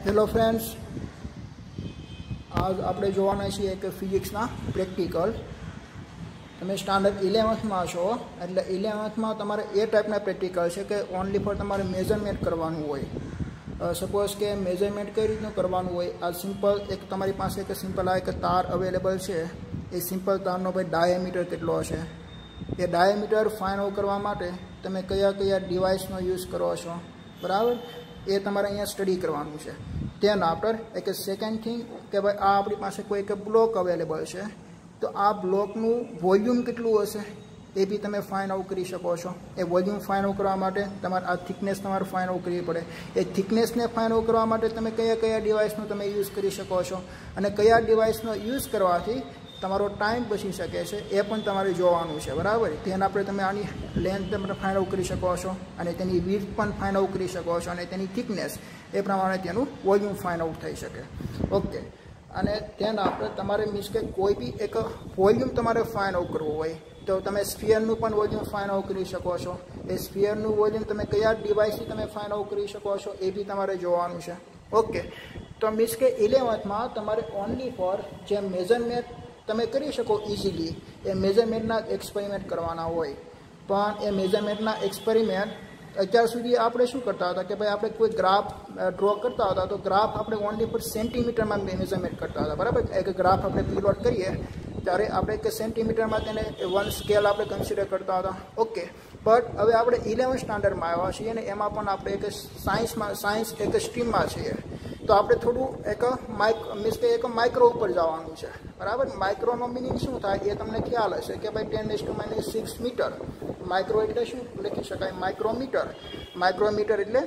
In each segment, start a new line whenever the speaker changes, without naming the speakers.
Hello friends, આજ આપણે જોવાના છીએ કે ફિઝિક્સના પ્રેક્ટિકલ. તમે સ્ટાન્ડર્ડ 11થમાં છો એટલે 11થમાં તમારે એ ટાઈપના પ્રેક્ટિકલ છે કે ઓનલી ફોર તમારે મેઝરમેન્ટ કરવાનું હોય. સપોઝ કે મેઝરમેન્ટ કઈ રીતનું કરવાનું હોય, આ સિમ્પલ એક તમારી પાસે એક સિમ્પલ આ એક તાર અવેલેબલ છે. એ સિમ્પલ તારનો ભાઈ ડાયામીટર કેટલો હશે, એ ડાયામીટર ફાઇન્ડ આઉટ કરવા માટે તમે કયા કયા ડિવાઇસનો યુઝ કરો છો, બરાબર, એ તમારે અહીંયા સ્ટડી કરવાનું છે. તેના આફ્ટર એક સેકન્ડ થિંગ કે ભાઈ આ આપણી પાસે કોઈ એક બ્લોક અવેલેબલ છે, તો આ બ્લોકનું વોલ્યુમ કેટલું હશે એ બી તમે ફાઇન્ડ આઉટ કરી શકો છો. એ વોલ્યુમ ફાઇન્ડ આઉટ કરવા માટે તમારે આ થિકનેસ તમારે ફાઇન્ડ આઉટ કરવી પડે. એ થિકનેસને ફાઇન્ડ આઉટ કરવા માટે તમે કયા કયા ડિવાઇસનો તમે યુઝ કરી શકો છો અને કયા ડિવાઇસનો યુઝ કરવાથી તમારો ટાઈમ બચી શકે છે એ પણ તમારે જોવાનું છે, બરાબર. તેના આપણે તમે આની લેન્થ તમે ફાઇન્ડ આઉટ કરી શકો છો અને તેની વિડ્થ પણ ફાઇન્ડ આઉટ કરી શકો છો અને તેની થિકનેસ એ પ્રમાણે તેનું વોલ્યુમ ફાઇન્ડ આઉટ થઈ શકે. ઓકે, અને તેના આપણે તમારે મીન્સ કે કોઈ બી એક વોલ્યુમ તમારે ફાઇન્ડ આઉટ કરવું હોય તો તમે સ્ફિયરનું પણ વોલ્યુમ ફાઇન્ડ આઉટ કરી શકો છો. એ સ્ફિયરનું વોલ્યુમ તમે કયા ડિવાઇસથી તમે ફાઇન્ડ આઉટ કરી શકો છો એ બી તમારે જોવાનું છે. ઓકે, તો મીન્સ કે 11થમાં તમારે ઓનલી ફોર જે મેઝરમેન્ટ તમે કરી શકો ઇઝીલી એ મેઝરમેન્ટના એક્સપેરિમેન્ટ કરવાના હોય. પણ એ મેઝરમેન્ટના એક્સપેરિમેન્ટ અત્યાર સુધી આપણે શું કરતા હતા કે ભાઈ આપણે કોઈ ગ્રાફ ડ્રો કરતા હતા તો ગ્રાફ આપણે ઓનલી ફોર સેન્ટીમીટરમાં મેઝરમેન્ટ કરતા હતા, બરાબર. એક ગ્રાફ આપણે પ્લોટ કરીએ ત્યારે આપણે એક સેન્ટીમીટરમાં તેને વન સ્કેલ આપણે કન્સિડર કરતા હતા. ઓકે, બટ હવે આપણે 11th સ્ટાન્ડર્ડમાં આવ્યા છીએ અને એમાં પણ આપણે એક સાયન્સ એક સ્ટ્રીમમાં છીએ, તો આપણે થોડું એક મીન્સ કે એક માઇક્રો ઉપર જવાનું છે, બરાબર. માઇક્રોનો મિનિંગ શું થાય એ તમને ખ્યાલ હશે કે ભાઈ 10⁻⁶ મીટર. માઇક્રો એટલે શું લખી શકાય, માઇક્રોમીટર. માઇક્રોમીટર એટલે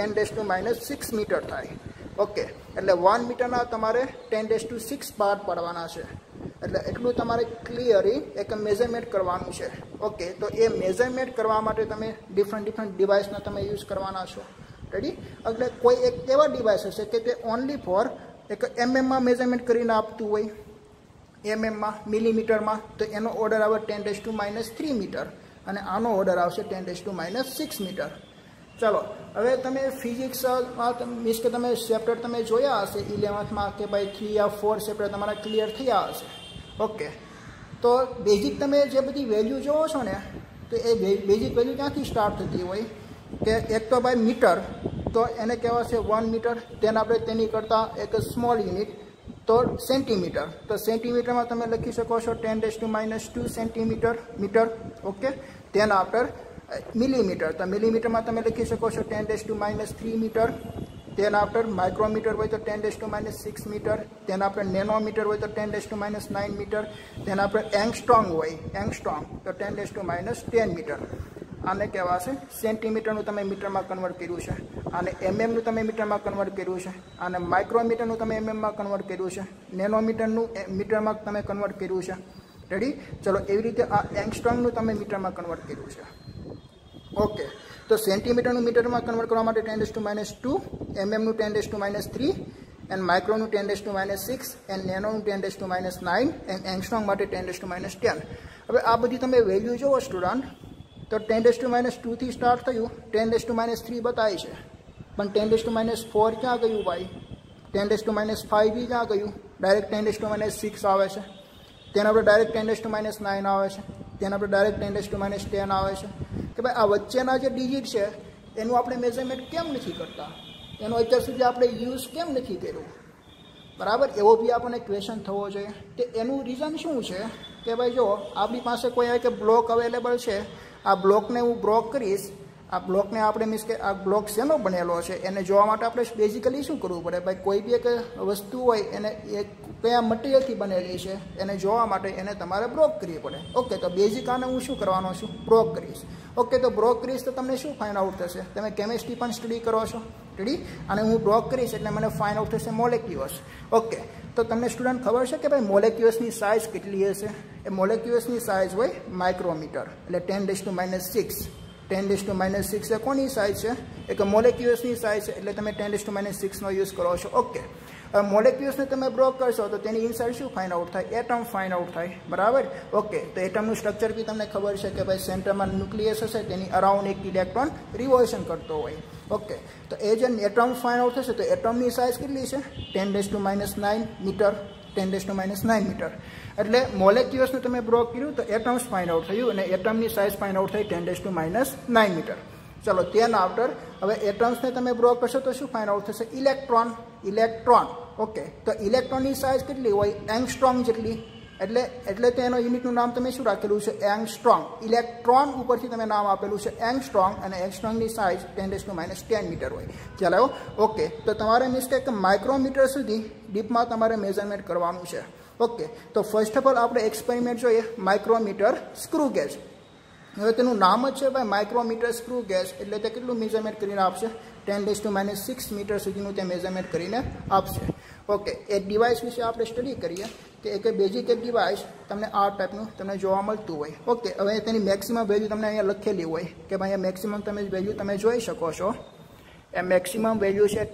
10⁻⁶ મીટર થાય. ઓકે, એટલે 1 મીટરના તમારે 10⁶ પાર્ટ પાડવાના છે. એટલે એટલું તમારે ક્લિયરી એક મેઝરમેન્ટ કરવાનું છે. ઓકે, તો એ મેઝરમેન્ટ કરવા માટે તમે ડિફરન્ટ ડિવાઇસના તમે યુઝ કરવાના છો. રેડી? એટલે કોઈ એક એવા ડિવાઇસ હશે કે તે ઓનલી ફોર એક એમએમમાં મેઝરમેન્ટ કરીને આપતું હોય, એમએમમાં મિલીમીટરમાં, તો એનો ઓર્ડર આવે 10⁻³ મીટર અને આનો ઓર્ડર આવશે 10⁻⁶ મીટર. ચાલો, હવે તમે ફિઝિક્સમાં મીન્સ કે તમે ચેપ્ટર તમે જોયા હશે 11થમાં કે ભાઈ 3 યા 4 ચેપ્ટર તમારા ક્લિયર થયા હશે. ઓકે, તો બેઝિક તમે જે બધી વેલ્યુ જોવો છો ને, તો એ બેઝિક વેલ્યુ ક્યાંથી સ્ટાર્ટ થતી હોય કે એક તો ભાઈ મીટર, તો એને કહેવાશે 1 મીટર. તેને આપણે તેની કરતાં એક સ્મોલ યુનિટ તો સેન્ટીમીટર. તો સેન્ટીમીટરમાં તમે લખી શકો છો 10⁻² સેન્ટીમીટર મીટર. ઓકે, તેના આફ્ટર મિલીમીટર, તો મિલીમીટરમાં તમે લખી શકો છો 10⁻³ મીટર. તેના આફ્ટર માઇક્રોમીટર હોય તો 10⁻⁶ મીટર. તેના આપણે નેનોમીટર હોય તો 10⁻⁹ મીટર. તેના આપણે એંગસ્ટ્રોમ હોય, એંગસ્ટ્રોમ, તો 10⁻⁻10 મીટર. આને કહેવાશે સેન્ટીમીટરનું તમે મીટરમાં કન્વર્ટ કર્યું છે, અને એમએમનું તમે મીટરમાં કન્વર્ટ કર્યું છે, અને માઇક્રોમીટરનું તમે એમએમમાં કન્વર્ટ કર્યું છે, નેનોમીટરનું મીટરમાં તમે કન્વર્ટ કર્યું છે. રેડી? ચલો, એવી રીતે આ એંગસ્ટ્રોમનું તમે મીટરમાં કન્વર્ટ કર્યું છે. ઓકે, તો સેન્ટીમીટરનું મીટરમાં કન્વર્ટ કરવા માટે 10⁻², એમએમનું 10⁻³ એન્ડ માઇક્રોનું 10⁻⁶ એન્ડ નેનોનું 10⁻⁹ એન્ડ એંગસ્ટ્રોમ માટે 10⁻10. હવે આ બધી તમે વેલ્યુ જુઓ સ્ટુડન્ટ, તો 10⁻² થી સ્ટાર્ટ થયું, 10⁻³ બતાવી છે, પણ 10⁻4 ક્યાં ગયું ભાઈ, 10⁻5 બી ક્યાં ગયું, ડાયરેક્ટ 10⁻6 આવે છે. તેના આપણે ડાયરેક્ટ 10⁻9 આવે છે. તેના આપણે ડાયરેક્ટ 10⁻10 આવે છે. કે ભાઈ આ વચ્ચેના જે ડિજિટ છે એનું આપણે મેઝરમેન્ટ કેમ નથી કરતા, એનો અત્યાર સુધી આપણે યુઝ કેમ નથી કર્યું, બરાબર. એવો બી આપણને ક્વેશ્ચન થવો જોઈએ. તે એનું રીઝન શું છે કે ભાઈ જો આપણી પાસે કોઈ એક બ્લોક અવેલેબલ છે, આ બ્લોકને હું બ્રોક કરીશ. આ બ્લોકને આપણે મીન્સ કે આ બ્લોક શેનો બનેલો છે એને જોવા માટે આપણે બેઝિકલી શું કરવું પડે ભાઈ, કોઈ બી એક વસ્તુ હોય એને એ કયા મટીરિયલથી બનેલી છે એને જોવા માટે એને તમારે બ્રોક કરવી પડે. ઓકે, તો બેઝિક આને હું શું કરવાનો છું, બ્રોક કરીશ. ઓકે, તો બ્રોક કરીશ તો તમને શું ફાઇન્ડ આઉટ થશે, તમે કેમિસ્ટ્રી પણ સ્ટડી કરો છો, રેડી? અને હું બ્રોક કરીશ એટલે મને ફાઇન્ડ આઉટ થશે મોલેક્યુલ્સ. ઓકે, તો તમને સ્ટુડન્ટ ખબર છે કે ભાઈ મોલેક્યુલ્સની સાઇઝ કેટલી હશે? એ મોલેક્યુલ્સની સાઇઝ હોય માઇક્રોમીટર, એટલે 10⁻⁶. 10⁻⁶ એ કોની સાઇઝ છે? એક મોલેક્યુલ્સની સાઇઝ છે, એટલે તમે 10⁻⁶ નો યુઝ કરો છો. ઓકે, હવે મોલેક્યુલ્સને તમે બ્રોક કરશો તો તેની ઇનસાઇડ શું ફાઇન્ડ આઉટ થાય? એટમ ફાઇન્ડ આઉટ થાય. બરાબર. ઓકે, તો એટમનું સ્ટ્રક્ચર બી તમને ખબર છે કે ભાઈ સેન્ટરમાં ન્યુક્લિયસ હશે, તેની અરાઉન્ડ એક ઇલેક્ટ્રોન રિવોલ્યુશન કરતો હોય. ઓકે, તો એ જે એટમ ફાઇન્ડ આઉટ થશે તો એટમની સાઇઝ કેટલી છે? 10⁻⁹ મીટર. 10⁻⁹ મીટર. એટલે મોલેક્યુલ્સને તમે બ્રોક કર્યું તો એટમ્સ ફાઇન્ડ આઉટ થયું અને એટમની સાઇઝ ફાઇન્ડ આઉટ થઈ 10⁻⁹ મીટર. ચલો, તેના આફ્ટર હવે એટમ્સને તમે બ્રોક કરશો તો શું ફાઇન્ડ આઉટ થશે? ઇલેક્ટ્રોન. ઇલેક્ટ્રોન. ઓકે, તો ઇલેક્ટ્રોનની સાઇઝ કેટલી હોય? એંગસ્ટ્રોમ જેટલી. એટલે તેનો યુનિટનું નામ તમે શું રાખેલું છે? એંગસ્ટ્રોમ. ઇલેક્ટ્રોન ઉપરથી તમે નામ આપેલું છે એંગસ્ટ્રોમ, અને એંગસ્ટ્રોમની સાઇઝ 10⁻⁻ મીટર હોય. ચાલો, ઓકે, તો તમારે મિસ્ટેક માઇક્રોમીટર સુધી ડીપમાં તમારે મેઝરમેન્ટ કરવાનું છે. ઓકે, તો ફર્સ્ટ ઓફ ઓલ આપણે એક્સપેરિમેન્ટ જોઈએ માઇક્રોમીટર સ્ક્રૂ ગેજ. હવે તેનું નામ જ છે ભાઈ માઇક્રોમીટર સ્ક્રૂ ગેજ, એટલે તે કેટલું મેઝરમેન્ટ કરીને આપશે? 10⁻⁶ મીટર સુધીનું તે મેઝરમેન્ટ કરીને આપશે. ઓકે, એ ડિવાઇસ વિશે આપણે સ્ટડી કરીએ કે એક બેઝિક એક ડિવાઇસ તમને આ ટાઈપનું તમને જોવા મળતું હોય. ઓકે, હવે તેની મેક્સિમમ વેલ્યુ તમને અહીંયા લખેલી હોય કે ભાઈ અહીંયા મેક્સિમમ તમે વેલ્યુ તમે જોઈ શકો છો. એ મેક્સિમમ વેલ્યુ છે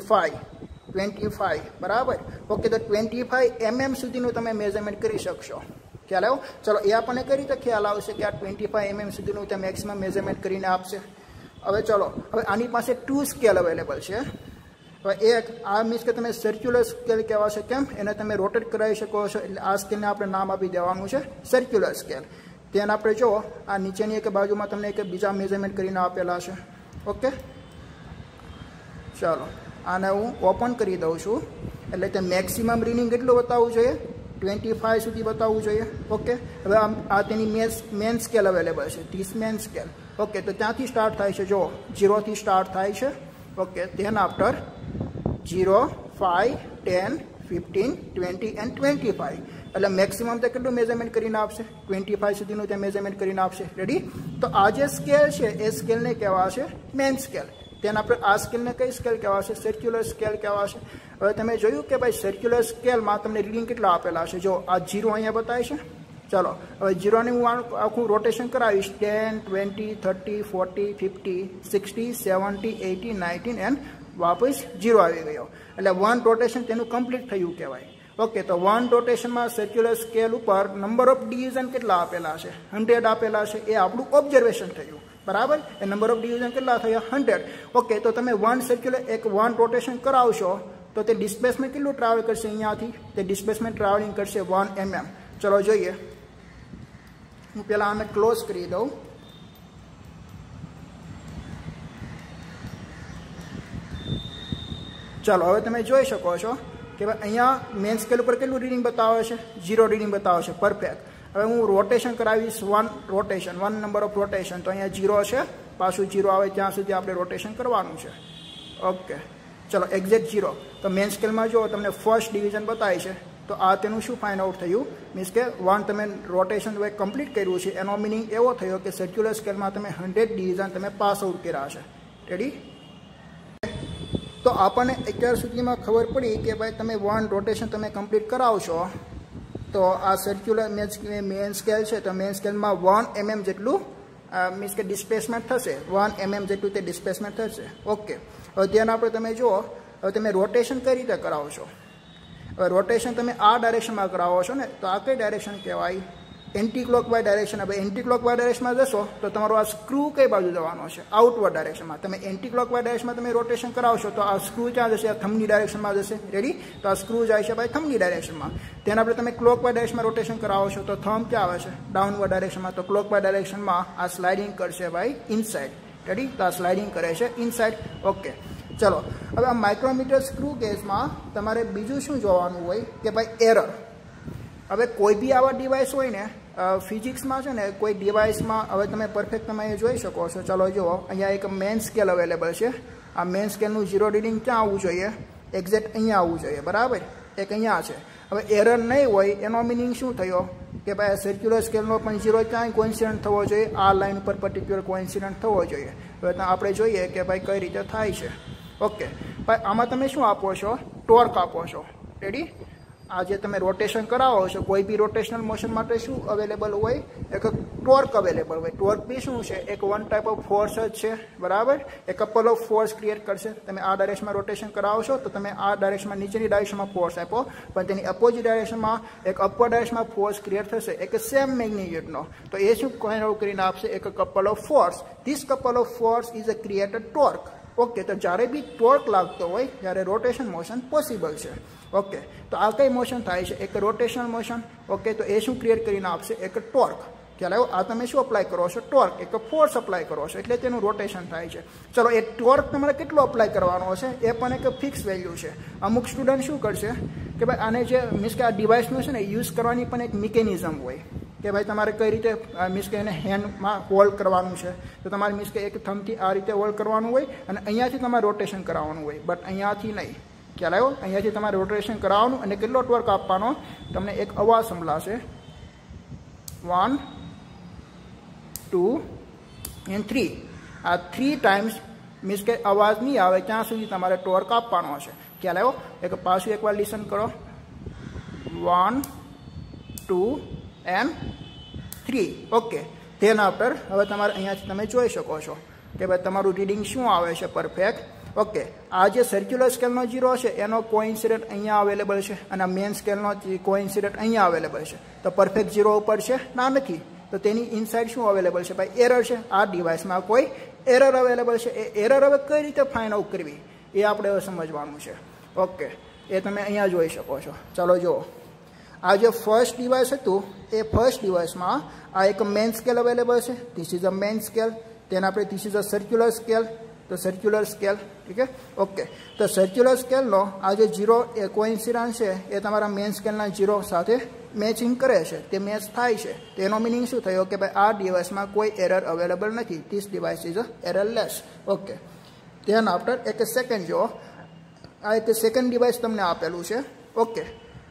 25. બરાબર. ઓકે, તો 25 mm સુધીનું તમે મેઝરમેન્ટ કરી શકશો. ખ્યાલ આવ્યો? ચલો, એ આપણને કઈ રીતે ખ્યાલ આવશે કે આ 25 mm સુધીનું તે મેક્સિમમ મેઝરમેન્ટ કરીને આપશે? હવે ચલો, હવે આની પાસે 2 સ્કેલ અવેલેબલ છે. હવે એક આ મીન્સ કે તમે સર્ક્યુલર સ્કેલ કહેવાશે. કેમ? એને તમે રોટેટ કરાવી શકો છો, એટલે આ સ્કેલને આપણે નામ આપી દેવાનું છે સર્ક્યુલર સ્કેલ. તેને આપણે જુઓ, આ નીચેની એક બાજુમાં તમને એક બીજા મેઝરમેન્ટ કરીને આપેલા છે. ઓકે, ચાલો, આને હું ઓપન કરી દઉં છું. એટલે તે મેક્સિમમ રીડિંગ કેટલું બતાવવું જોઈએ? 25 સુધી બતાવવું જોઈએ. ઓકે, હવે આ તેની મેન સ્કેલ અવેલેબલ છે, 30 મેન સ્કેલ. ઓકે, તો ત્યાંથી સ્ટાર્ટ થાય છે. જો 0 થી સ્ટાર્ટ થાય છે. Okay, then after 0, 5, 10, 15, 20 and 25. એટલે મેક્સિમમ તે કેટલું મેઝરમેન્ટ કરીને આપશે? 25 સુધીનું તે મેઝરમેન્ટ કરીને આપશે. રેડી? તો આ જે સ્કેલ છે એ સ્કેલને કહેવાશે મેન સ્કેલ. તેના આપણે આ સ્કેલને કઈ સ્કેલ કહેવાશે? સર્ક્યુલર સ્કેલ કહેવાશે. હવે તમે જોયું કે ભાઈ સર્ક્યુલર સ્કેલમાં તમને રીડિંગ કેટલા આપેલા છે? જો આ 0 અહીંયા બતાવે છે. ચાલો, હવે 0ને હું આખું રોટેશન કરાવીશ. 10, 20, 30, 40, 50, 60, 70, 80, 90 એન્ડ વાપસ 0 આવી ગયો. એટલે 1 રોટેશન તેનું કમ્પ્લીટ થયું કહેવાય. ઓકે, તો 1 રોટેશનમાં સર્ક્યુલર સ્કેલ ઉપર નંબર ઓફ ડિવિઝન કેટલા આપેલા છે? 100 આપેલા છે. એ આપણું ઓબ્ઝર્વેશન થયું. બરાબર. એ નંબર ઓફ ડિવિઝન કેટલા થયા? 100. ઓકે, તો તમે 1 રોટેશન કરાવશો તો તે ડિસ્પ્લેસમેન્ટ કેટલું ટ્રાવેલ કરશે? અહીંયાથી તે ડિસ્પ્લેસમેન્ટ ટ્રાવેલિંગ કરશે 1 mm. ચલો જોઈએ. હું પહેલાં આને ક્લોઝ કરી દઉં. ચાલો, હવે તમે જોઈ શકો છો કે ભાઈ અહીંયા મેન સ્કેલ ઉપર કેટલું રીડિંગ બતાવે છે? 0 રીડિંગ બતાવે છે. પરફેક્ટ. હવે હું રોટેશન કરાવીશ 1 નંબર ઓફ રોટેશન. તો અહીંયા 0 છે, પાછું 0 આવે ત્યાં સુધી આપણે રોટેશન કરવાનું છે. ઓકે, ચલો, એક્ઝેક્ટ 0. તો મેન સ્કેલમાં જો તમને ફર્સ્ટ ડિવિઝન બતાવી છે, તો આ તેનું શું ફાઇન્ડ આઉટ થયું? મીન્સ કે 1 તમે રોટેશન કમ્પ્લીટ કર્યું છે, એનો મિનિંગ એવો થયો કે સર્ક્યુલર સ્કેલમાં તમે 100 ડિવિઝન તમે પાસ આઉટ કર્યા છે. રેડી? તો આપણને અત્યાર સુધીમાં ખબર પડી કે ભાઈ તમે 1 રોટેશન તમે કમ્પ્લીટ કરાવશો તો આ સર્ક્યુલર મેન સ્કેલ છે, તો મેન સ્કેલમાં 1 mm જેટલું મીન્સ કે ડિસ્પ્લેસમેન્ટ થશે. 1 mm જેટલું તે ડિસ્પ્લેસમેન્ટ થશે. ઓકે, હવે ધ્યાન આપણે તમે જુઓ. હવે તમે રોટેશન કઈ રીતે કરાવશો? હવે રોટેશન તમે આ ડાયરેક્શનમાં કરાવો છો ને, તો આ કઈ ડાયરેક્શન કહેવાય? Anti clockwise direction. હવે એન્ટી ક્લોકવાઇઝ ડાયરેક્શનમાં જશો તો તમારો આ સ્ક્રૂ કઈ બાજુ જવાનો છે? આઉટવર્ડ ડાયરેક્શનમાં. તમે એન્ટી ક્લોકવાઇઝ ડાયરેક્શનમાં તમે રોટેશન કરાવશો તો આ સ્ક્રૂ ક્યાં જશે? આ થંબની ડાયરેક્શનમાં જશે. રેડી? તો આ સ્ક્રૂ જાય છે ભાઈ થંબની ડાયરેક્શનમાં. તેને આપણે તમે ક્લોકવાઇઝ ડાયરેક્શનમાં રોટેશન કરાવો છો તો થંબ ક્યાં આવે છે? ડાઉનવર્ડ ડાયરેક્શનમાં. તો ક્લોકવાઇઝ ડાયરેક્શનમાં આ સ્લાઇડિંગ કરશે ભાઈ ઇનસાઇડ. રેડી? તો આ સ્લાઇડિંગ કરે છે ઇનસાઇડ. ઓકે, ચલો, હવે આ માઇક્રોમીટર સ્ક્રૂ ગેજમાં તમારે બીજું શું જોવાનું હોય કે ભાઈ એરર. હવે કોઈ બી આવા ડિવાઇસ હોય ને, ફિઝિક્સમાં છે ને કોઈ ડિવાઇસમાં, હવે તમે પરફેક્ટ તમે જોઈ શકો છો. ચાલો જુઓ, અહીંયા એક મેન સ્કેલ અવેલેબલ છે. આ મેન સ્કેલનું 0 રીડિંગ ક્યાં આવવું જોઈએ? એક્ઝેક્ટ અહીંયા આવવું જોઈએ. બરાબર. એક અહીંયા છે. હવે એરર નહીં હોય એનો મિનિંગ શું થયો કે ભાઈ સર્ક્યુલર સ્કેલનો પણ 0 ક્યાંય કોઇન્સિડન્ટ થવો જોઈએ. આ લાઇન ઉપર પર્ટિક્યુલર કોઇન્સિડન્ટ થવો જોઈએ. હવે આપણે જોઈએ કે ભાઈ કઈ રીતે થાય છે. ઓકે, ભાઈ આમાં તમે શું આપો છો? ટોર્ક આપો છો. રેડી? આ જે તમે રોટેશન કરાવો છો કોઈ બી રોટેશનલ મોશન માટે શું અવેલેબલ હોય એક ટોર્ક અવેલેબલ હોય ટોર્ક બી શું છે એક વન ટાઈપ ઓફ ફોર્સ જ છે બરાબર એ કપલ ઓફ ફોર્સ ક્રિએટ કરશે તમે આ ડાયરેક્શનમાં રોટેશન કરાવો છો તો તમે આ ડાયરેક્શનમાં નીચેની ડાયરેક્શનમાં ફોર્સ આપો પણ તેની અપોઝિટ ડાયરેક્શનમાં એક અપવર્ડ ડાયરેક્શનમાં ફોર્સ ક્રિએટ થશે એક સેમ મેગ્નિટ્યુડનો તો એ શું કરીને આપશે એક couple of force this couple of force is a created torque okay તો જ્યારે બી ટોર્ક લાગતો હોય ત્યારે રોટેશન મોશન પોસિબલ છે ઓકે તો આ કઈ મોશન થાય છે એક રોટેશનલ મોશન ઓકે તો એ શું ક્રિએટ કરીને આપશે એક ટોર્ક ખ્યાલ આવ્યો આ તમે શું અપ્લાય કરો છો ટોર્ક એક ફોર્સ અપ્લાય કરો છો એટલે તેનું રોટેશન થાય છે ચલો એ ટોર્ક તમારે કેટલો અપ્લાય કરવાનો છે એ પણ એક ફિક્સ વેલ્યુ છે અમુક સ્ટુડન્ટ શું કરશે કે ભાઈ આને જે મીન્સ કે આ ડિવાઇસનું છે ને યુઝ કરવાની પણ એક મિકેનિઝમ હોય કે ભાઈ તમારે કઈ રીતે મીન્સ કે એને હેન્ડમાં હોલ્ડ કરવાનું છે તો તમારે મીન્સ કે એક થંબથી આ રીતે હોલ્ડ કરવાનું હોય અને અહીંયાથી તમારે રોટેશન કરાવવાનું હોય બટ અહીંયાથી નહીં ખ્યાલ આવ્યો અહીંયાથી તમારે રોટેશન કરાવવાનું અને કેટલો ટોર્ક આપવાનો તમને એક અવાજ સંભળાશે 1 2 and 3 આ 3 ટાઈમ્સ મીન્સ કે અવાજ નહીં આવે ત્યાં સુધી તમારે ટોર્ક આપવાનો હશે ખ્યાલ આવ્યો એક પાછું એકવાર લિસન કરો 1 2 and 3 ઓકે તેના પર હવે તમારે અહીંયાથી તમે જોઈ શકો છો કે ભાઈ તમારું રીડિંગ શું આવે છે પરફેક્ટ ઓકે આ જે સર્ક્યુલર સ્કેલનો 0 છે એનો કોઇન્સિડન્ટ અહીંયા અવેલેબલ છે અને મેઇન સ્કેલનો કોઇન્સિડન્ટ અહીંયા અવેલેબલ છે તો પરફેક્ટ 0 ઉપર છે ના નથી તો તેની ઇનસાઇડ શું અવેલેબલ છે ભાઈ એરર છે આ ડિવાઇસમાં કોઈ એરર અવેલેબલ છે એ એરર હવે કઈ રીતે ફાઇન્ડ આઉટ કરવી એ આપણે હવે સમજવાનું છે ઓકે એ તમે અહીંયા જોઈ શકો છો ચાલો જુઓ આ જે ફર્સ્ટ ડિવાઇસ હતું એ ફર્સ્ટ ડિવાઇસમાં આ એક મેઇન સ્કેલ અવેલેબલ છે this is a main scale તેને આપણે this is a circular scale તો સર્ક્યુલર સ્કેલ ઠીક છે ઓકે તો સર્ક્યુલર સ્કેલનો આ જે 0 એ કોઇન્સિડન્સ છે એ તમારા મેઇન સ્કેલના 0 સાથે મેચિંગ કરે છે તે મેચ થાય છે તેનો મિનિંગ શું થયો કે ભાઈ આ ડિવાઇસમાં કોઈ એરર અવેલેબલ નથી this device is a errorless okay then after એક સેકન્ડ જો આ એક સેકન્ડ ડિવાઇસ તમને આપેલું છે ઓકે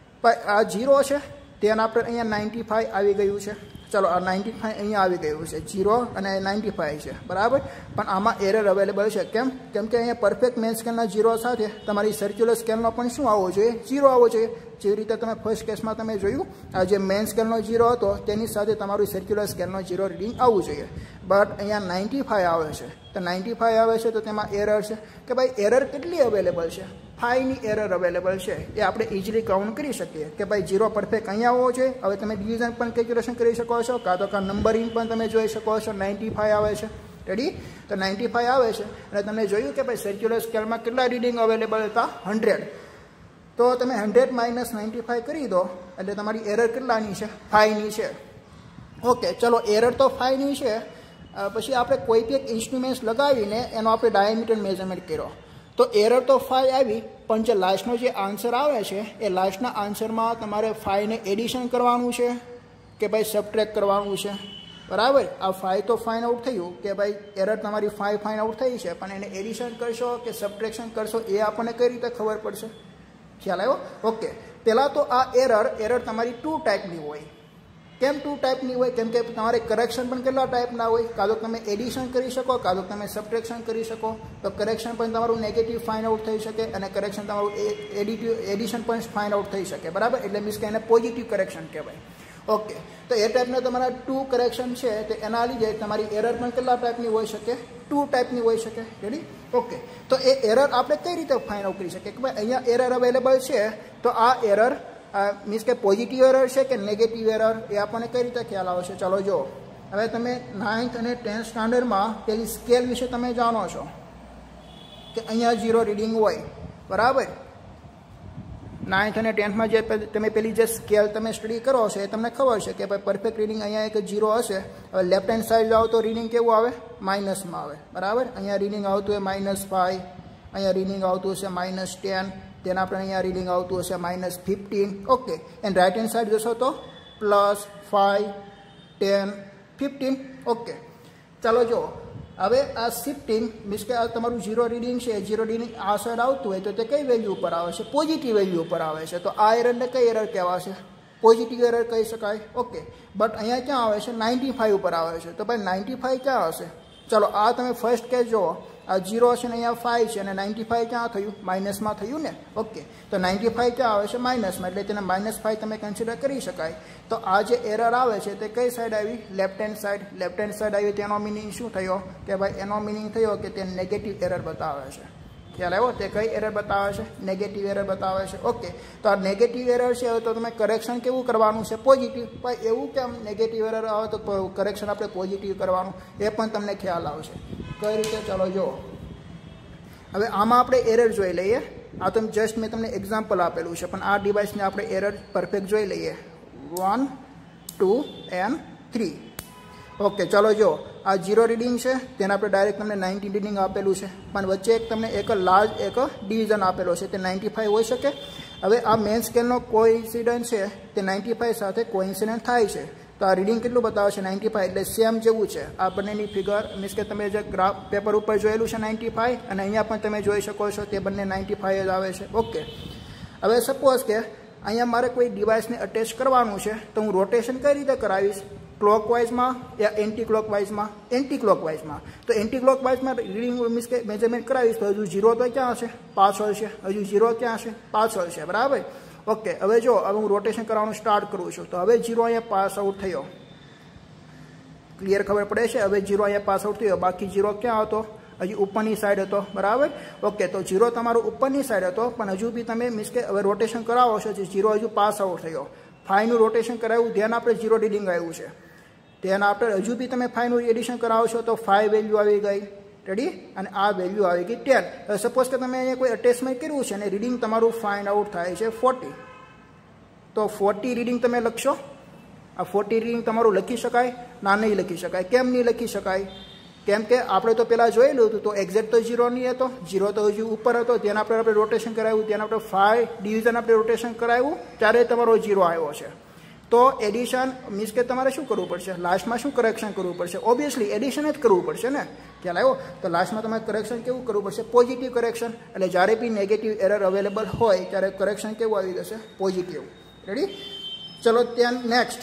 આ 0 છે ધેન આફ્ટર અહીંયા 95 આવી ગયું છે ચલો આ 95 અહીંયા આવી ગયું છે 0 અને 95 છે બરાબર પણ આમાં એરર અવેલેબલ છે કેમ કે અહીંયા પરફેક્ટ મેઇન સ્કેલના 0 સાથે તમારી સર્ક્યુલર સ્કેલનો પણ શું આવવો જોઈએ 0 આવવો જોઈએ જેવી રીતે તમે ફર્સ્ટ કેસમાં તમે જોયું આ જે મેઇન સ્કેલનો 0 હતો તેની સાથે તમારું સર્ક્યુલર સ્કેલનો 0 રીડિંગ આવવું જોઈએ બટ અહીંયા 95 આવે છે તો 95 આવે છે તો તેમાં એરર છે કે ભાઈ એરર કેટલી અવેલેબલ છે 5ની એરર અવેલેબલ છે એ આપણે ઇઝીલી કાઉન્ટ કરી શકીએ કે ભાઈ 0 પરફેક્ટ અહીંયા આવવો જોઈએ હવે તમે ડિવિઝન પણ કેલ્ક્યુલેશન કરી શકો છો કાં તો નંબરિંગ પણ તમે જોઈ શકો છો 95 આવે છે રેડી તો 95 આવે છે અને તમે જોયું કે ભાઈ સર્ક્યુલર સ્કેલમાં કેટલા રીડિંગ અવેલેબલ હતા 100 તો તમે 100 માઇનસ 95 કરી દો એટલે તમારી એરર કેટલાની છે 5ની છે ઓકે ચલો એરર તો 5ની છે પછી આપણે કોઈ બી એક ઇન્સ્ટ્રુમેન્ટ્સ લગાવીને એનો આપણે ડાયામીટર મેઝરમેન્ટ કર્યો તો એરર તો 5 આવી પણ જે લાસ્ટનો જે આન્સર આવે છે એ લાસ્ટના આન્સરમાં તમારે 5ને એડિશન કરવાનું છે કે ભાઈ સબટ્રેક્ટ કરવાનું છે બરાબર આ 5 તો ફાઇન્ડ આઉટ થયું કે ભાઈ એરર તમારી 5 ફાઇન્ડ આઉટ થઈ છે પણ એને એડિશન કરશો કે સબટ્રેક્શન કરશો એ આપણને કઈ રીતે ખબર પડશે ખ્યાલ આવ્યો ઓકે પહેલાં તો આ એરર તમારી 2 ટાઈપની હોય કેમ 2 ટાઈપની હોય કેમ કે તમારે કરેક્શન પણ કેટલા ટાઈપના હોય કાં તો તમે એડિશન કરી શકો કાં તો તમે સબટ્રેક્શન કરી શકો તો કરેક્શન પણ તમારું નેગેટિવ ફાઇન્ડ આઉટ થઈ શકે અને કરેક્શન તમારું એડિશન પણ ફાઇન્ડ આઉટ થઈ શકે બરાબર એટલે મીન્સ કે એને પોઝિટિવ કરેક્શન કહેવાય ઓકે તો એ ટાઈપના તમારા 2 કરેક્શન છે તો એના લીધે તમારી એરર પણ કેટલા ટાઈપની હોઈ શકે 2 ટાઈપની હોઈ શકે રેડી ઓકે તો એ એરર આપણે કઈ રીતે ફાઇન્ડ આઉટ કરી શકીએ કે ભાઈ અહીંયા એરર અવેલેબલ છે તો આ એરર મીન્સ કે પોઝિટિવ એરર છે કે નેગેટિવ એરર એ આપણને કઈ રીતે ખ્યાલ આવશે ચાલો જો હવે તમે 9th અને 10th સ્ટાન્ડર્ડમાં પેલી સ્કેલ વિશે તમે જાણો છો કે અહીંયા 0 રીડિંગ હોય બરાબર 9th અને 10thમાં જે તમે પેલી જે સ્કેલ તમે સ્ટડી કરો છો એ તમને ખબર છે કે ભાઈ પરફેક્ટ રીડિંગ અહીંયા એક 0 હશે હવે લેફ્ટ હેન્ડ સાઈડ જાઓ તો રીડિંગ કેવું આવે માઇનસમાં આવે બરાબર અહીંયા રીડિંગ આવતું હોય -5 અહીંયા રીડિંગ આવતું હશે -10 તેના આપણે અહીંયા રીડિંગ આવતું હશે -15 okay and right hand side જશો તો +5 10 15 ઓકે ચાલો જો હવે આ શિફ્ટિંગ મીન્સ કે આ તમારું 0 રીડિંગ છે 0 રીડિંગ આ સાઈડ આવતું હોય તો તે કઈ વેલ્યુ ઉપર આવે છે પોઝિટિવ વેલ્યુ ઉપર આવે છે તો આ એરરને કઈ એરર કહેવાશે પોઝિટિવ એરર કહી શકાય ઓકે બટ અહીંયા ક્યાં આવે છે 95 ઉપર આવે છે તો ભાઈ 95 ક્યાં હશે ચલો આ તમે ફર્સ્ટ કેસ જુઓ આ 0 છે ને અહીંયા 5 છે અને 95 ક્યાં થયું? માઇનસમાં થયું ને. ઓકે, તો 95 ક્યાં આવે છે? માઇનસમાં, એટલે તેને -5 તમે કન્સિડર કરી શકાય. તો આ જે એરર આવે છે તે કઈ સાઈડ આવી? Left hand side. Left hand side આવી તેનો મિનિંગ શું થયો? કે ભાઈ એનો મિનિંગ થયો કે તે નેગેટિવ એરર બતાવે છે. ખ્યાલ આવ્યો? તે કઈ એરર બતાવે છે? નેગેટિવ એરર બતાવે છે. ઓકે, તો આ નેગેટિવ એરર છે, તો તમે કરેક્શન કેવું કરવાનું છે? પોઝિટિવ. પણ એવું કેમ નેગેટિવ એરર આવે તો કરેક્શન આપણે પોઝિટિવ કરવાનું? એ પણ તમને ખ્યાલ આવશે. કઈ રીતે? ચાલો જુઓ. હવે આમાં આપણે એરર જોઈ લઈએ. આ તો જસ્ટ મેં તમને એક્ઝામ્પલ આપેલું છે, પણ આ ડિવાઇસને આપણે એરર પરફેક્ટ જોઈ લઈએ. 1 2 and 3. ઓકે, ચાલો જો આ 0 રીડિંગ છે, તેને આપણે ડાયરેક્ટ તમને 19 રીડિંગ આપેલું છે, પણ વચ્ચે તમને એક લાર્જ એક ડિવિઝન આપેલો છે, તે 95 હોઈ શકે. હવે આ મેઇન સ્કેલનો કોઇન્સિડન્સ છે તે 95 સાથે કોઇન્સિડન્ટ થાય છે. તો આ રીડિંગ કેટલું બતાવે છે? 95. એટલે સેમ જેવું છે આ બંનેની ફિગર. મીન્સ કે તમે જે ગ્રાફ પેપર ઉપર જોયેલું છે 95, અને અહીંયા પણ તમે જોઈ શકો છો તે બંને 95 જ આવે છે. ઓકે, હવે સપોઝ કે અહીંયા મારે કોઈ ડિવાઇસને અટેચ કરવાનું છે, તો હું રોટેશન કઈ રીતે કરાવીશ? ક્લોકવાઇઝમાં યા એન્ટી ક્લોકવાઇઝમાં? એન્ટી ક્લોકવાઇઝમાં. તો એન્ટી ક્લોકવાઇઝમાં રીડિંગ મીન્સ કે મેજરમેન્ટ કરાવીશ તો હજુ 0 તો ક્યાં હશે? પાછળ છે. હજુ 0 ક્યાં છે? પાછળ છે. બરાબર. ઓકે, હવે જો હવે હું રોટેશન કરવાનું સ્ટાર્ટ કરું છું, તો હવે 0 અહીંયા પાસ આઉટ થયો. ક્લિયર ખબર પડે છે? હવે 0 અહીંયા પાસ આઉટ થયો, બાકી 0 ક્યાં હતો? હજી ઉપરની સાઈડ હતો. બરાબર. ઓકે, તો 0 તમારું ઉપરની સાઈડ હતો, પણ હજુ બી તમે મીન્સ કે હવે રોટેશન કરાવો છો, 0 હજુ પાસ આઉટ થયો. 5 નું રોટેશન કરાવ્યું, ધ્યાન આપણે 0 રીડિંગ આવ્યું છે, ધ્યાન આપણે હજુ બી તમે 5 નું એડિશન કરાવો છો તો 5 વેલ્યુ આવી ગઈ. રેડી? અને આ વેલ્યુ આવી ગઈ 10. હવે સપોઝ કે તમે અહીંયા કોઈ અટેચમેન્ટ કર્યું છે અને રીડિંગ તમારું ફાઇન્ડ આઉટ થાય છે 40, તો 40 રીડિંગ તમે લખશો? આ 40 રીડિંગ તમારું લખી શકાય? ના, નહીં લખી શકાય. કેમ નહીં લખી શકાય? કેમ કે આપણે તો પહેલાં જોયેલું હતું, તો એક્ઝેક્ટ તો 0 નહીં હતો. 0 તો હજુ ઉપર હતો, ત્યાં આપણે રોટેશન કરાવ્યું, ત્યાં આપણે 5 ડિવિઝન આપણે રોટેશન કરાવ્યું, ત્યારે તમારો 0 આવ્યો છે. તો એડિશન મીન્સ કે તમારે શું કરવું પડશે? લાસ્ટમાં શું કરેક્શન કરવું પડશે? ઓબ્વિયસલી એડિશન જ કરવું પડશે ને. ખ્યાલ આવ્યો? તો લાસ્ટમાં તમારે કરેક્શન કેવું કરવું પડશે? Positive correction. એટલે જ્યારે બી નેગેટિવ એરર અવેલેબલ હોય ત્યારે કરેક્શન કેવું આવી જશે? પોઝિટિવ. રેડી? ચલો ત્યાં નેક્સ્ટ.